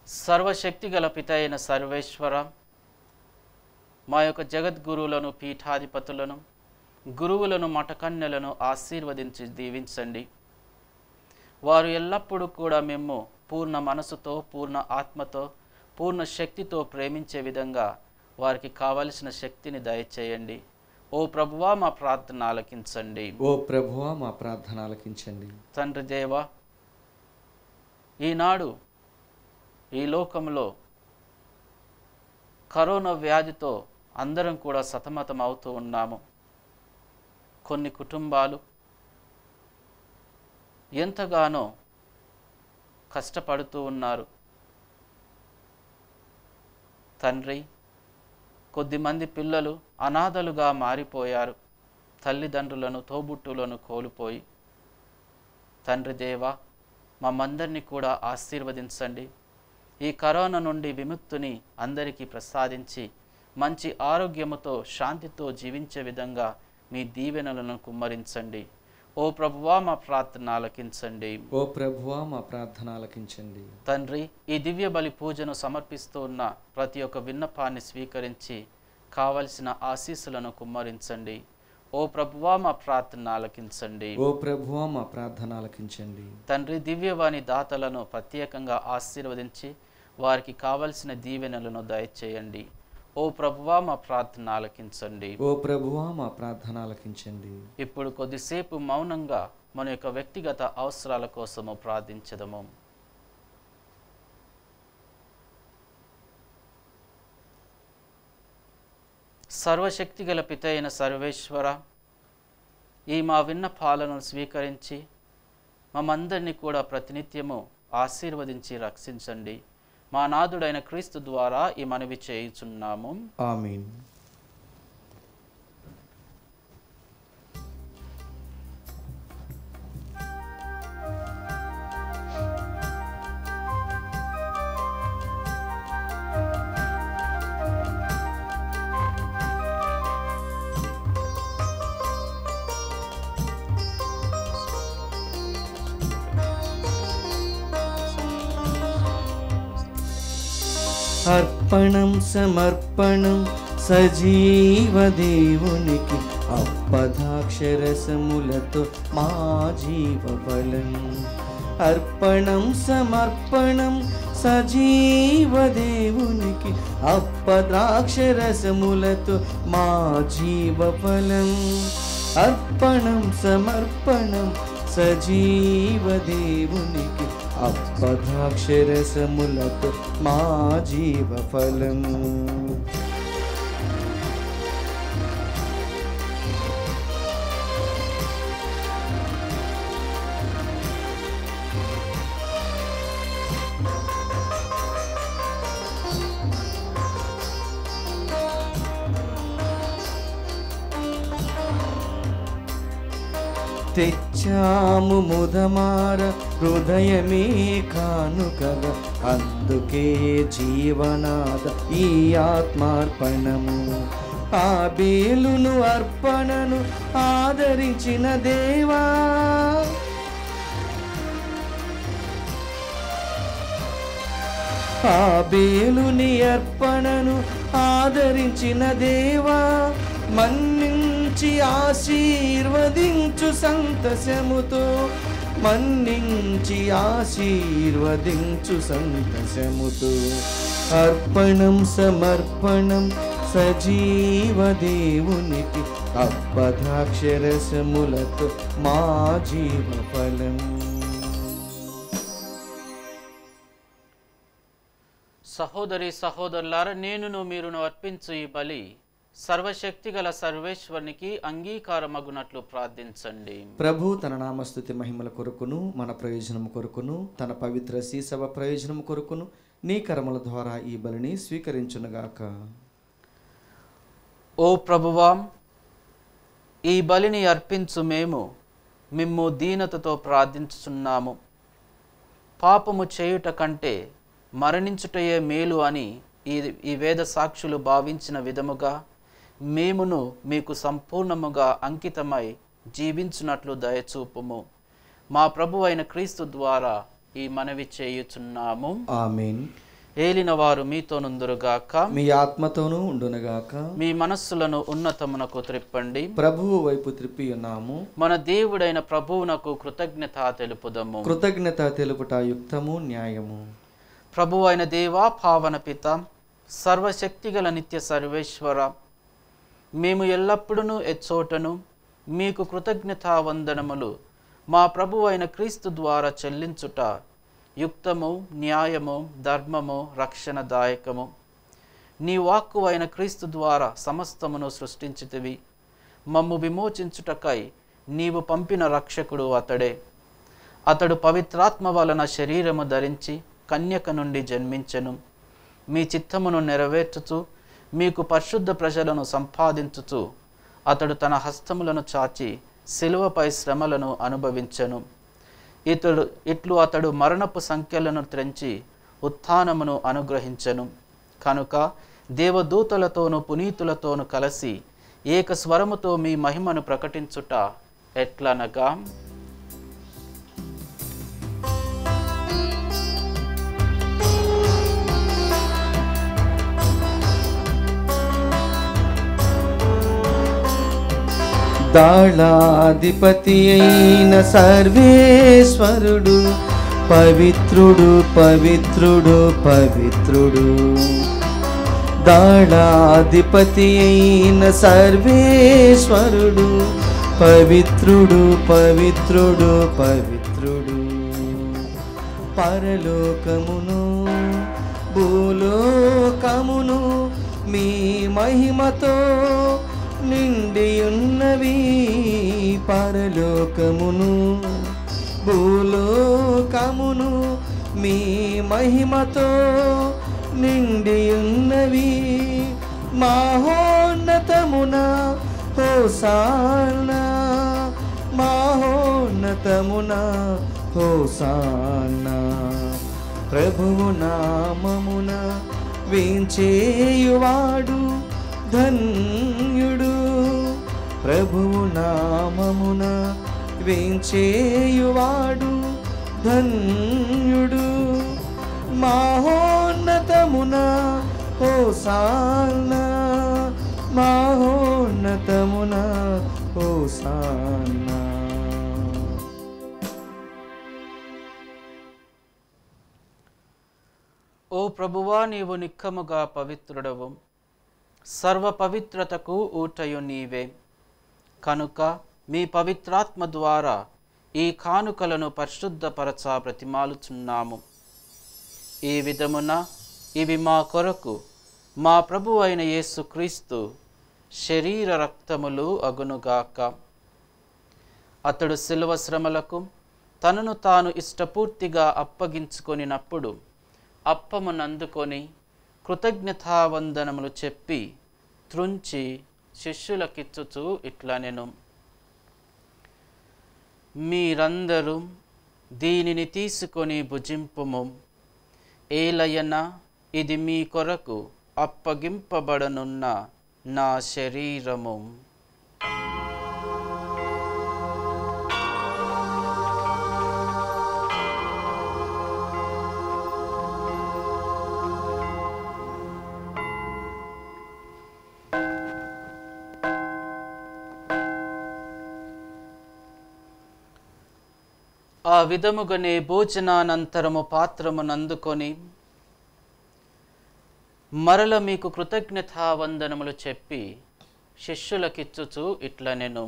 [SPEAKER 2] సర్వశక్తిగల పిత అయిన సర్వేశ్వర, మా యొక్క జగద్గురువులను, పీఠాధిపతులను, గురువులను, మఠకన్యలను ఆశీర్వదించి దీవించండి. వారు ఎల్లప్పుడూ కూడా మేము పూర్ణ మనసుతో, పూర్ణ ఆత్మతో, పూర్ణ శక్తితో ప్రేమించే విధంగా వారికి కావలసిన శక్తిని దయచేయండి. ఓ ప్రభువా, మా ప్రార్థన ఆలకించండి.
[SPEAKER 1] ఓ ప్రభువా, మా ప్రార్థన ఆలకించండి.
[SPEAKER 2] తండ్రి దేవా, ఈనాడు ఈ లోకంలో కరోనా వ్యాధితో అందరం కూడా సతమతం అవుతూ ఉన్నాము. కొన్ని కుటుంబాలు ఎంతగానో కష్టపడుతూ ఉన్నారు. తండ్రి, కొద్దిమంది పిల్లలు అనాథలుగా మారిపోయారు, తల్లిదండ్రులను, తోబుట్టులను కోల్పోయి. తండ్రి దేవా, మమ్మందరినీ కూడా ఆశీర్వదించండి. ఈ కరోనా నుండి విముక్తిని అందరికీ ప్రసాదించి మంచి ఆరోగ్యముతో, శాంతితో జీవించే విధంగా మీ దీవెనలను కుమ్మరించండి. ఓ ప్రభువా, మా ప్రార్థన ఆలకించండి.
[SPEAKER 1] ఓ ప్రభువా, మా ప్రార్థన ఆలకించండి.
[SPEAKER 2] తండ్రి, ఈ దివ్య బలి పూజను సమర్పిస్తూ ఉన్న ప్రతి ఒక్క విన్నపాన్ని స్వీకరించి కావలసిన ఆశీస్సులను కుమ్మరించండి. ఓ ప్రభువా, మా ప్రార్థన ఆలకించండి.
[SPEAKER 1] ఓ ప్రభువా, మా ప్రార్థన ఆలకించండి.
[SPEAKER 2] తండ్రి, దివ్యవాణి దాతలను ప్రత్యేకంగా ఆశీర్వదించి వారికి కావలసిన దీవెనలను దయచేయండి. ఓ ప్రభువా, మా ప్రార్థన ఆలకించండి.
[SPEAKER 1] ఓ ప్రభువా, మా ప్రార్థన ఆలకించండి.
[SPEAKER 2] ఇప్పుడు కొద్దిసేపు మౌనంగా మన యొక్క వ్యక్తిగత అవసరాల కోసము ప్రార్థించదము. సర్వశక్తిగల పిత అయిన సర్వేశ్వర, ఈ మా విన్నపాలను స్వీకరించి మమ్మందరినీ కూడా ప్రతినిత్యము ఆశీర్వదించి రక్షించండి. మా నాథుడైన క్రీస్తు ద్వారా ఈ మనవి చేయుచున్నాము.
[SPEAKER 1] ఆమేన్. అర్పణం సమర్పణం సజీవ దేవునికి అప్పదాక్షరసములతో మా జీవ ఫలం. అర్పణం సమర్పణం సజీవ దేవునికి అప్పద్రాక్షరసములతో మా జీవ ఫలం. అర్పణం సమర్పణం సజీవ దేవునికి అప్పదాక్షరసములతో మా జీవ ఫలం. తెచ్చాము ముదమార హృదయమే కానుకగా, అందుకే జీవనాద ఈ ఆత్మార్పణము. ఆబేలును అర్పణను ఆదరించిన దేవా, ఆబేలుని అర్పణను ఆదరించిన దేవా, మన్నించి ఆశీర్వదించు సంతసముతో, మన్నించి ఆశీర్వదించు సంతసముతో. అర్పణం సమర్పణం సజీవ దేవునికి అప్పదాక్షరసములతో మా జీవ ఫలం.
[SPEAKER 2] సహోదరి సహోదరులారా, నేనును మీరును అర్పించు ఈ బలి సర్వశక్తిగల సర్వేశ్వరునికి అంగీకారమగునట్లు ప్రార్థించండి.
[SPEAKER 1] ప్రభు తన నామస్తుతి మహిమల కొరకును, మన ప్రయోజనం కొరకును, తన పవిత్ర శ్రీసభ ప్రయోజనం కొరకును నీ కర్మల ద్వారా ఈ బలిని స్వీకరించునుగాక.
[SPEAKER 2] ఓ ప్రభువా, ఈ బలిని అర్పించు మేము మిమ్ము దీనతతో ప్రార్థించుచున్నాము. పాపము చేయుట కంటే మరణించుటయే మేలు అని ఈ వేద సాక్షులు భావించిన విధముగా మేమును మీకు సంపూర్ణముగా అంకితమై జీవించున్నట్లు దయచూపుము. మా ప్రభు అయిన క్రీస్తు ద్వారా ఈ మనవి చేయుచున్నాము.
[SPEAKER 1] ఆమేన్.
[SPEAKER 2] ఏలినవారు మీతో నుందురుగాక,
[SPEAKER 1] మీ ఆత్మతోనూ ఉండునుగాక.
[SPEAKER 2] మీ మనస్సులను ఉన్నతమునకు త్రిప్పండి.
[SPEAKER 1] ప్రభువు వైపు త్రిప్పి ఉన్నాము.
[SPEAKER 2] మన దేవుడైన ప్రభువునకు కృతజ్ఞత తెలుపుదము.
[SPEAKER 1] కృతజ్ఞత తెలుపుట యుక్తము, న్యాయము.
[SPEAKER 2] ప్రభువు అయిన దేవా, పావన పిత, సర్వశక్తిగల నిత్య సర్వేశ్వర, మేము ఎల్లప్పుడూ ఎచ్చోటను మీకు కృతజ్ఞతా వందనములు మా ప్రభువు అయిన క్రీస్తు ద్వారా చెల్లించుట యుక్తము, న్యాయము, ధర్మము, రక్షణదాయకము. నీ వాక్కు అయిన క్రీస్తు ద్వారా సమస్తమును సృష్టించితివి. మమ్ము విమోచించుటకై నీవు పంపిన రక్షకుడు అతడే. అతడు పవిత్రాత్మ వలన శరీరము ధరించి కన్యక నుండి జన్మించెను. మీ చిత్తమును నెరవేర్చుచు మీకు పరిశుద్ధ ప్రజలను సంపాదించుచు అతడు తన హస్తములను చాచి శిలువపై శ్రమలను అనుభవించెను. ఇట్లు అతడు మరణపు సంఖ్యలను త్రెంచి ఉత్థానమును అనుగ్రహించెను. కనుక దేవదూతలతోనూ పునీతులతోనూ కలిసి ఏకస్వరముతో మీ మహిమను ప్రకటించుట ఎట్లనగా,
[SPEAKER 1] దాళాధిపతి అయిన సర్వేశ్వరుడు పవిత్రుడు, పవిత్రుడు, పవిత్రుడు. దాళాధిపతి అయిన సర్వేశ్వరుడు పవిత్రుడు, పవిత్రుడు, పవిత్రుడు. పరలోకమును భూలోకమును మీ మహిమతో నిండియున్నవి. పరలోకమును భూలోకమును మీ మహిమతో నిండియున్నవి. మహోన్నతమున హోసానా, మహోన్నతమున హోసానా. ప్రభువు నామమున వేంచేయువాడు ధన్యుడు. ప్రభువు నామమున వేంచేయువాడు ధన్యుడు. మహోన్నతమున హోసానా, మహోన్నతమున హోసానా.
[SPEAKER 2] ఓ ప్రభువా, నీవు నిక్కముగా పవిత్రుడవు, సర్వ పవిత్రతకు ఊటయు నీవే. కనుక మీ పవిత్రాత్మ ద్వారా ఈ కానుకలను పరిశుద్ధపరచ ప్రతిమాలుచున్నాము. ఈ విధమున ఇవి మా కొరకు మా ప్రభు అయిన యేసుక్రీస్తు శరీర రక్తములు అగునుగాక. అతడు శిలువ శ్రమలకు తనను తాను ఇష్టపూర్తిగా అప్పగించుకొనినప్పుడు అప్పమునందుకొని కృతజ్ఞతావందనములు చెప్పి త్రుంచి శిష్యులకిచ్చుచు ఇట్లనెను, మీరందరూ దీనిని తీసుకొని భుజింపుము. ఏలయన ఇది మీ కొరకు అప్పగింపబడనున్న నా శరీరము. ఆ విధముగానే భోజనానంతరము పాత్రమునందుకొని మరల మీకు కృతజ్ఞతావందనములు చెప్పి శిష్యులకిచ్చుచు ఇట్లనెను,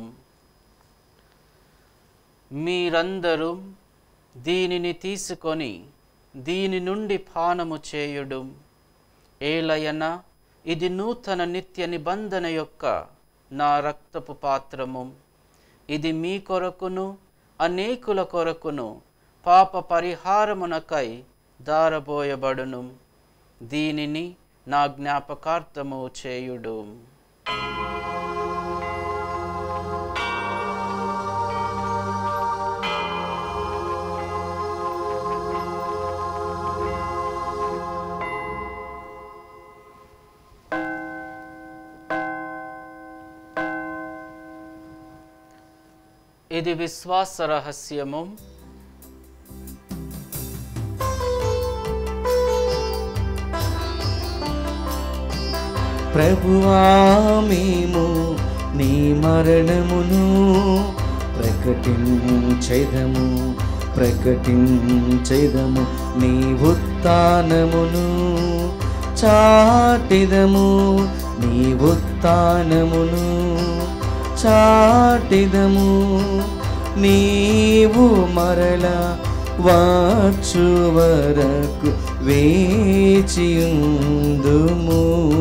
[SPEAKER 2] మీరందరూ దీనిని తీసుకొని దీని నుండి పానము చేయుడు. ఏలయన ఇది నూతన నిత్య నిబంధన యొక్క నా రక్తపు పాత్రము. ఇది మీ కొరకును అనేకుల కొరకును పాప పరిహారమునకై దారబోయబడును. దీనిని నా జ్ఞాపకార్థము చేయుడు. ఇది విశ్వాస రహస్యము.
[SPEAKER 1] ప్రభువా మేము నీ మరణమును ప్రకటించెదము నీ ఉత్థానమును చాటిదము నీవు మరల వచ్చు వరకు వేచియుందుము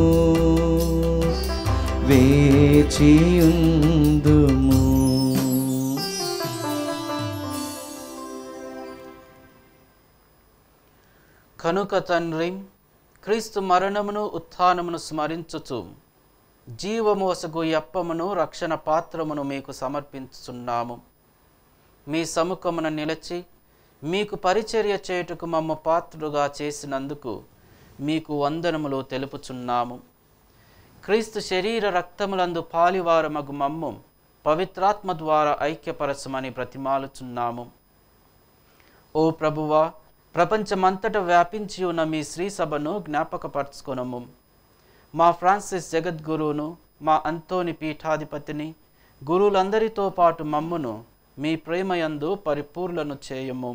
[SPEAKER 2] కనుక తండ్రి, క్రీస్తు మరణమును ఉత్థానమును స్మరించుచు జీవమోసగు యప్పమును రక్షణ పాత్రమును మీకు సమర్పించుచున్నాము. మీ సముఖమున నిలిచి మీకు పరిచర్య చేయుటకు మమ్మ పాత్రుడుగా చేసినందుకు మీకు వందనములు తెలుపుచున్నాము. క్రీస్తు శరీర రక్తములందు పాలివారమగు మమ్ము పవిత్రాత్మ ద్వారా ఐక్యపరచమని బ్రతిమాలుచున్నాము. ఓ ప్రభువా, ప్రపంచమంతటా వ్యాపించి ఉన్న మీ శ్రీ సభను జ్ఞాపకపరచుకొనము. మా ఫ్రాన్సిస్ జగద్గురువును, మా అంతోని పీఠాధిపతిని, గురువులందరితో పాటు మమ్మును మీ ప్రేమయందు పరిపూర్ణను చేయము.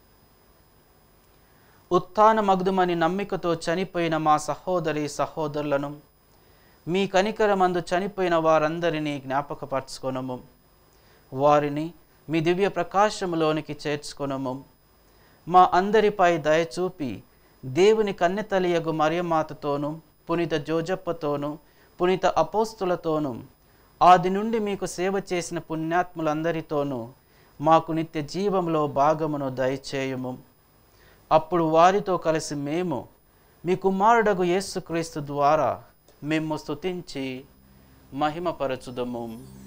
[SPEAKER 2] ఉత్థానమగుదుమని నమ్మికతో చనిపోయిన మా సహోదరి సహోదరులను, మీ కనికరమందు చనిపోయిన వారందరినీ జ్ఞాపకపరచుకొనము. వారిని మీ దివ్య ప్రకాశములోనికి చేర్చుకొనము. మా అందరిపై దయచూపి దేవుని కన్నెతలియగు మరియమాతతోనూ, పునీత జోజప్పతోనూ, పునీత అపోస్తులతోనూ, ఆది నుండి మీకు సేవ చేసిన పుణ్యాత్ములందరితోనూ మాకు నిత్య జీవంలో భాగమును దయచేయము. అప్పుడు వారితో కలిసి మేము మీ కుమారుడగు యేసుక్రీస్తు ద్వారా మేము స్తుతించి మహిమపరచుదము.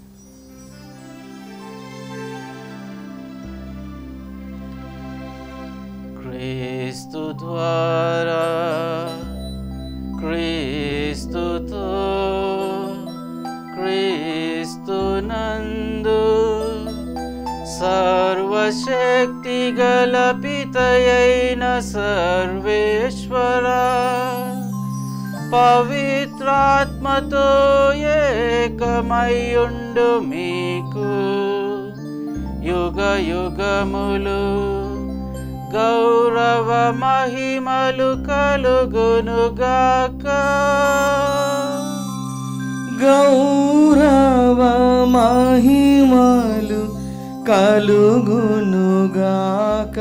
[SPEAKER 2] క్రీస్తు ద్వారా, క్రీస్తుతో, క్రీస్తునందు సర్వశక్తి గల పితయైన సర్వేశ్వరా, పవిత్రాత్మతో ఏకమయ్యుండు మీకు యుగ యుగములు గౌరవ మహిమలు కలుగునుగాక.
[SPEAKER 1] గౌరవ మహిమలు కలుగునుగాక.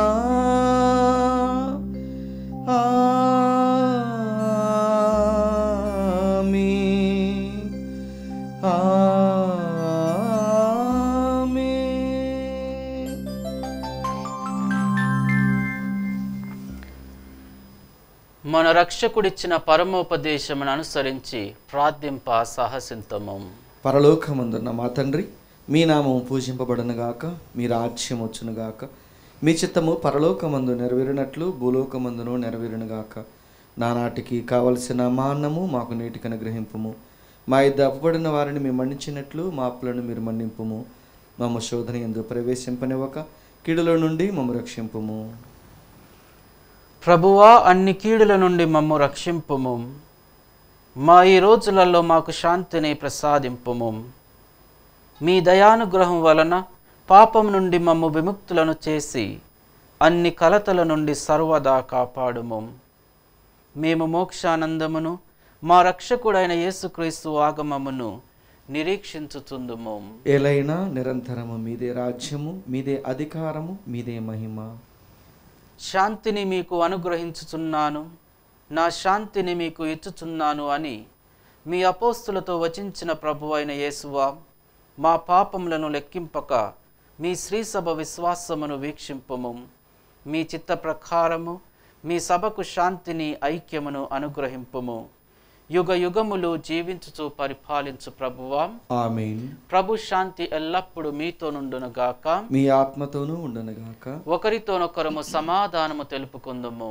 [SPEAKER 2] మన రక్షకుడిచ్చిన పరమోపదేశమును అనుసరించి ప్రార్థింప సాహసింతము.
[SPEAKER 1] పరలోకమందున్న మా తండ్రి, మీ నామము పూజింపబడునుగాక, మీ రాజ్యం వచ్చునుగాక, మీ చిత్తము పరలోకమందు నెరవేరినట్లు భూలోకమందును నెరవేరునుగాక. నానాటికి కావలసిన మా అన్నము మాకు నీటికి అనుగ్రహింపుము. మా ఇద్ద అప్పుబడిన వారిని మేము మన్నించినట్లు మా అప్పులను మీరు మన్నింపుము. మమ్మ శోధన యందు ప్రవేశింపనివ్వక కీడుల నుండి మమ్మ రక్షింపుము.
[SPEAKER 2] ప్రభువా, అన్ని కీడుల నుండి మమ్ము రక్షింపుము. మా ఈ రోజులలో మాకు శాంతిని ప్రసాదింపుము. మీ దయానుగ్రహం వలన పాపం నుండి మమ్ము విముక్తులను చేసి అన్ని కలతల నుండి సర్వదా కాపాడుము. మేము మోక్షానందమును మా రక్షకుడైన యేసుక్రీస్తు ఆగమమును నిరీక్షించుచుందుము.
[SPEAKER 1] ఏలైనా నిరంతరము మీదే రాజ్యము, మీదే అధికారము, మీదే మహిమ.
[SPEAKER 2] శాంతిని మీకు అనుగ్రహించుచున్నాను, నా శాంతిని మీకు ఇచ్చుచున్నాను అని మీ అపోస్తులతో వచించిన ప్రభువైన యేసువా, మా పాపములను లెక్కింపక మీ శ్రీసభ విశ్వాసమును వీక్షింపుము. మీ చిత్త ప్రకారము మీ సభకు శాంతిని ఐక్యమును అనుగ్రహింపుము. యుగ యుగములు జీవించుచు పరిపాలించు ప్రభువా,
[SPEAKER 1] ఆమేన్.
[SPEAKER 2] ప్రభు శాంతి ఎల్లప్పుడూ మీతో నుండునుగాక,
[SPEAKER 1] మీ ఆత్మతోనూ ఉండునుగాక.
[SPEAKER 2] ఒకరితోనొకరము సమాధానము తెలుపుకుందుము.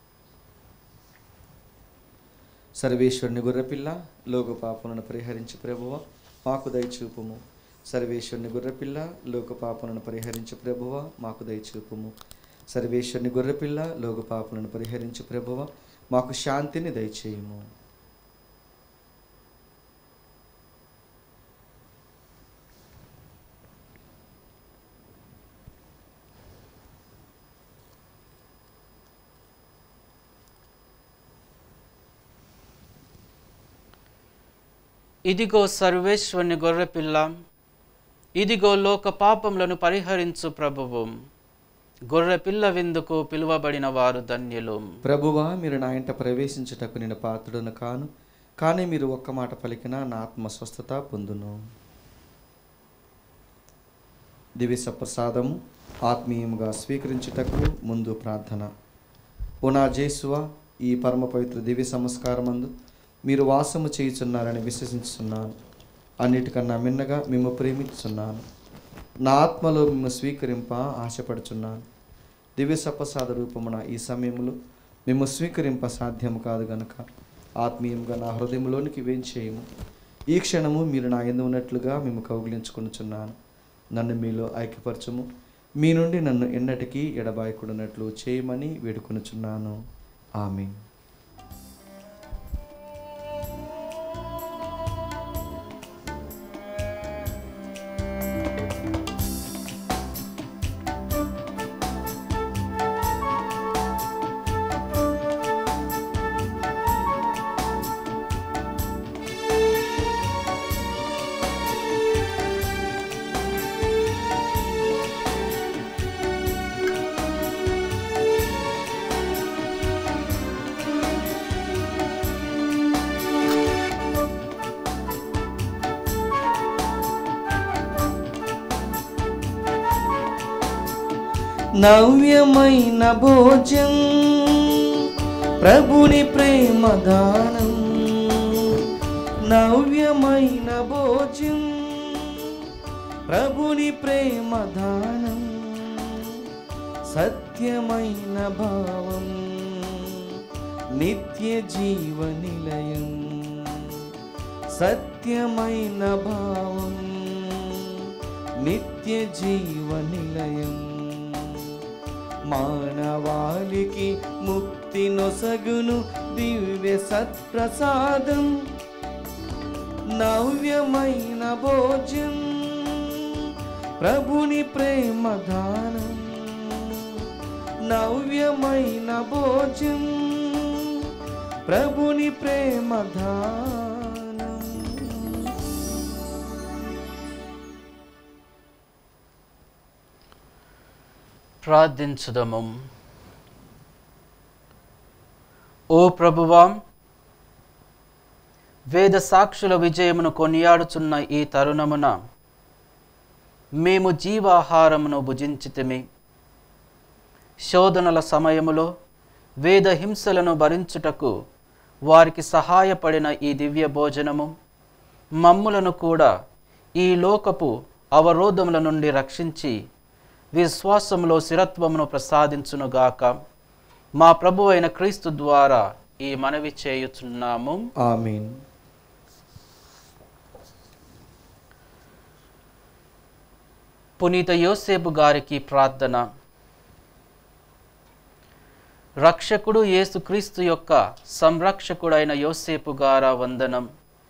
[SPEAKER 1] సర్వేశ్వరుని గొర్రెపిల్ల, లోక పాపములను పరిహరించు ప్రభువా, మాకు దయచూపుము. సర్వేశ్వరుని గొర్రెపిల్ల, లోక పాపములను పరిహరించు ప్రభువా, మాకు దయచూపుము. సర్వేశ్వరుని గొర్రెపిల్ల, లోక పాపములను పరిహరించు ప్రభువా, మాకు శాంతిని దయచేయుము.
[SPEAKER 2] ఇదిగో సర్వేశ్వరుని గొర్రెపిల్ల, ఇదిగో లోక పాపములను పరిహరించు ప్రభువు. గొర్రెపిల్ల విందుకు పిలువబడిన వారు ధన్యులు.
[SPEAKER 1] ప్రభువా, మీరు నా ఇంట ప్రవేశించుటకు నేను పాత్రుడను కాను, కానీ మీరు ఒక్క మాట పలికినా నా ఆత్మ స్వస్థత పొందును. దివ్య ప్రసాదము ఆత్మీయముగా స్వీకరించుటకు ముందు ప్రార్థన. ఓ నా జేసువా, ఈ పరమ పవిత్ర దివ్య సంస్కారమందు మీరు వాసము చేయుచున్నారని విశ్వసించుతున్నాను. అన్నిటికన్నా మిన్నగా మేము ప్రేమించున్నాను. నా ఆత్మలో మేము స్వీకరింప ఆశపడుచున్నాను. దివ్య సప్రసాద రూపమున ఈ సమయంలో మేము స్వీకరింప సాధ్యం కాదు గనుక ఆత్మీయంగా నా హృదయంలోనికి వేంచేయము. ఈ క్షణము మీరు నా యందు ఉన్నట్లుగా మేము కౌగిలించుకొనుచున్నాను. నన్ను మీలో ఐక్యపరచము. మీ నుండి నన్ను ఎన్నటికీ ఎడబాయకుడున్నట్లు చేయమని వేడుకొనుచున్నాను. ఆమేన్. నవ్యమైన భోజం ప్రభుని ప్రేమ దానం. నవ్యమైన భోజం ప్రభుని ప్రేమ దానం. సత్యమైన భావం నిత్య జీవ నిలయం. సత్యమైన భావం నిత్య జీవ నిలయం. మానవాళికి ముక్తి నొసగును దివ్య సత్ప్రసాదం. నవ్యమైన భోజం ప్రభుని ప్రేమ దానం. నవ్యమైన భోజం ప్రభుని ప్రేమ దానం.
[SPEAKER 2] ప్రార్థించుదము. ఓ ప్రభువా, వేద సాక్షుల విజయమును కొనియాడుచున్న ఈ తరుణమున మేము జీవాహారమును భుజించితిమి. శోధనల సమయములో వేద హింసలను భరించుటకు వారికి సహాయపడిన ఈ దివ్య భోజనము మమ్ములను కూడా ఈ లోకపు అవరోధముల నుండి రక్షించి విశ్వాసములో స్థిరత్వమును ప్రసాదించునుగాక. మా ప్రభు అయిన క్రీస్తు ద్వారా ఈ మనవి చేయుచున్నాము.
[SPEAKER 1] ఆమేన్.
[SPEAKER 2] పునీత యోసేపు గారికి ప్రార్థన. రక్షకుడు యేసుక్రీస్తు యొక్క సంరక్షకుడైన యోసేపు గారా వందనం.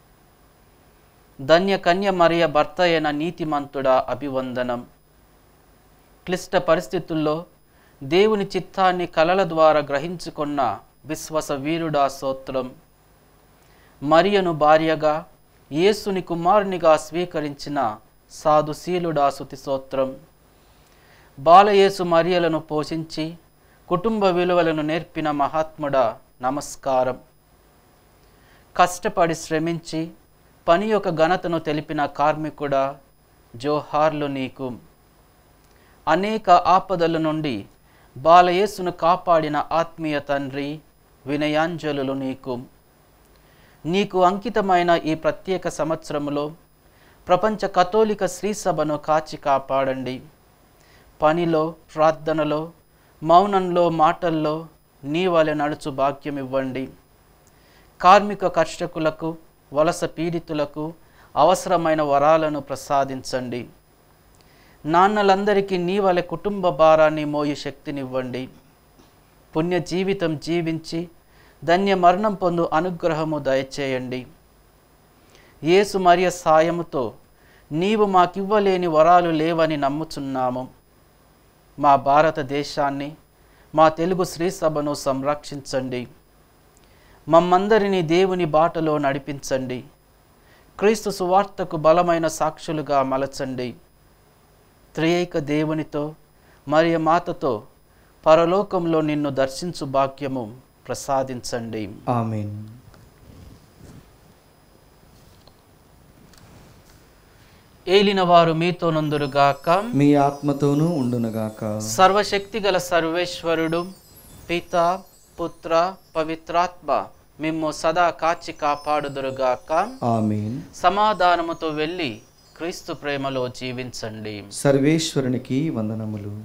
[SPEAKER 2] ధన్య కన్య మరియ భర్త అయిన నీతిమంతుడా అభివందనం. క్లిష్ట పరిస్థితుల్లో దేవుని చిత్తాన్ని కలల ద్వారా గ్రహించుకున్న విశ్వాస వీరుడా స్తోత్రం. మరియను భార్యగా యేసుని కుమారునిగా స్వీకరించిన సాధుశీలుడా స్తుతి స్తోత్రం. బాలయేసు మరియలను పోషించి కుటుంబ విలువలను నేర్పిన మహాత్ముడా నమస్కారం. కష్టపడి శ్రమించి పని యొక్క ఘనతను తెలిపిన కార్మికుడా జోహార్లు నీకు. అనేక ఆపదల నుండి బాలయేసును కాపాడిన ఆత్మీయ తండ్రి వినయాంజలులు నీకు. నీకు అంకితమైన ఈ ప్రత్యేక సంవత్సరములో ప్రపంచ కథోలిక శ్రీసభను కాచి కాపాడండి. పనిలో, ప్రార్థనలో, మౌనంలో, మాటల్లో నీ వలె నడుచు భాగ్యం ఇవ్వండి. కార్మిక కర్షకులకు, వలస పీడితులకు అవసరమైన వరాలను ప్రసాదించండి. నాన్నలందరికీ నీ వలె కుటుంబ భారాన్ని మోయు శక్తినివ్వండి. పుణ్య జీవితం జీవించి ధన్య మరణం పొందు అనుగ్రహము దయచేయండి. యేసు మరియ సాయముతో నీవు మాకివ్వలేని వరాలు లేవని నమ్ముచున్నాము. మా భారతదేశాన్ని, మా తెలుగు శ్రీసభను సంరక్షించండి. మమ్మందరినీ దేవుని బాటలో నడిపించండి. క్రీస్తు సువార్తకు బలమైన సాక్షులుగా మలచండి. త్రియేక దేవునితో మరియ మాతతో పరలోకంలో నిన్ను దర్శించు భాగ్యము ప్రసాదించండి.
[SPEAKER 1] ఆమేన్.
[SPEAKER 2] ఏలినవారు మీతో నందురుగాక,
[SPEAKER 1] మీ ఆత్మతోనూ ఉండునుగాక.
[SPEAKER 2] సర్వశక్తిగల సర్వేశ్వరుడు పిత పుత్ర పవిత్రాత్మ మిమ్ము సదా కాచి కాపాడుదురుగాక.
[SPEAKER 1] ఆమేన్.
[SPEAKER 2] సమాధానముతో వెళ్ళి క్రీస్తు ప్రేమలో జీవించండి.
[SPEAKER 1] సర్వేశ్వరునికి వందనములు.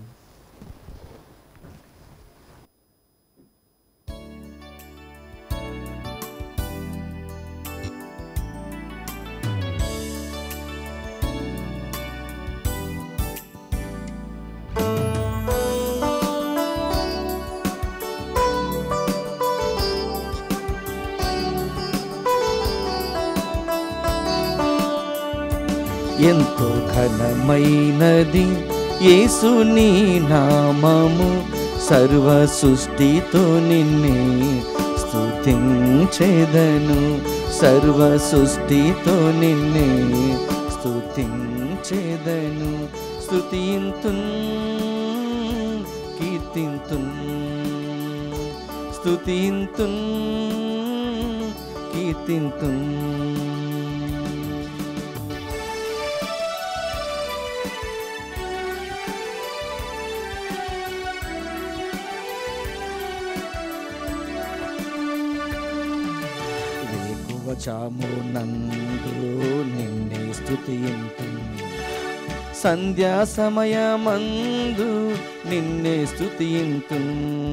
[SPEAKER 1] ఎంతో ఘనమైనది యేసుని నామము, సర్వ సృష్టితో నిన్నే స్తుతించెదను, సర్వ సృష్టితో నిన్నే స్తుతించెదను. స్తుతింతున్ కీర్తింతున్, స్తుతింతున్ కీర్తింతున్. జాము నందు నిన్నే స్తుతింతున్, సంధ్యా సమయమందు నిన్నే స్తుతింతున్,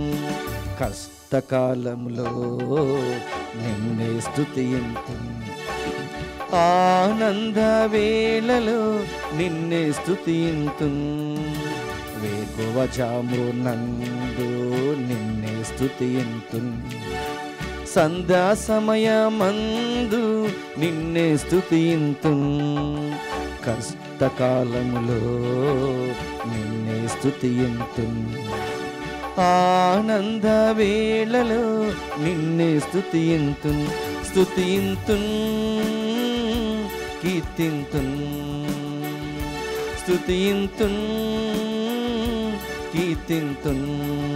[SPEAKER 1] కష్టకాలంలో నిన్నే స్తుతింతున్, ఆనంద వేళలో నిన్నే స్తుతింతున్, వేకువ జాము నందు నిన్నే స్తుతింతున్, సంధ్యా సమయమందు నిన్నే స్తుతింతున్, కష్టకాలములో నిన్నే స్తుతింతున్, ఆనంద వేళలో నిన్నే స్తుతింతున్, స్తుతింతున్ కీర్తింతున్, స్తుతింతున్ కీర్తింతున్.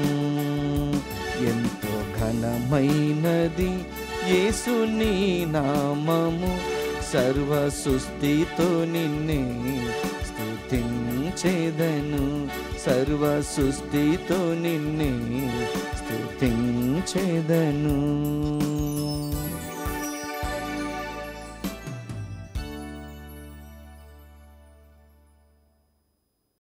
[SPEAKER 1] ఎంతో ఘనమైనది యేసుని నామము, సర్వ సృష్టితో నిన్నే స్తుతించెదను, సర్వ సృష్టితో నిన్నే స్తుతించెదను.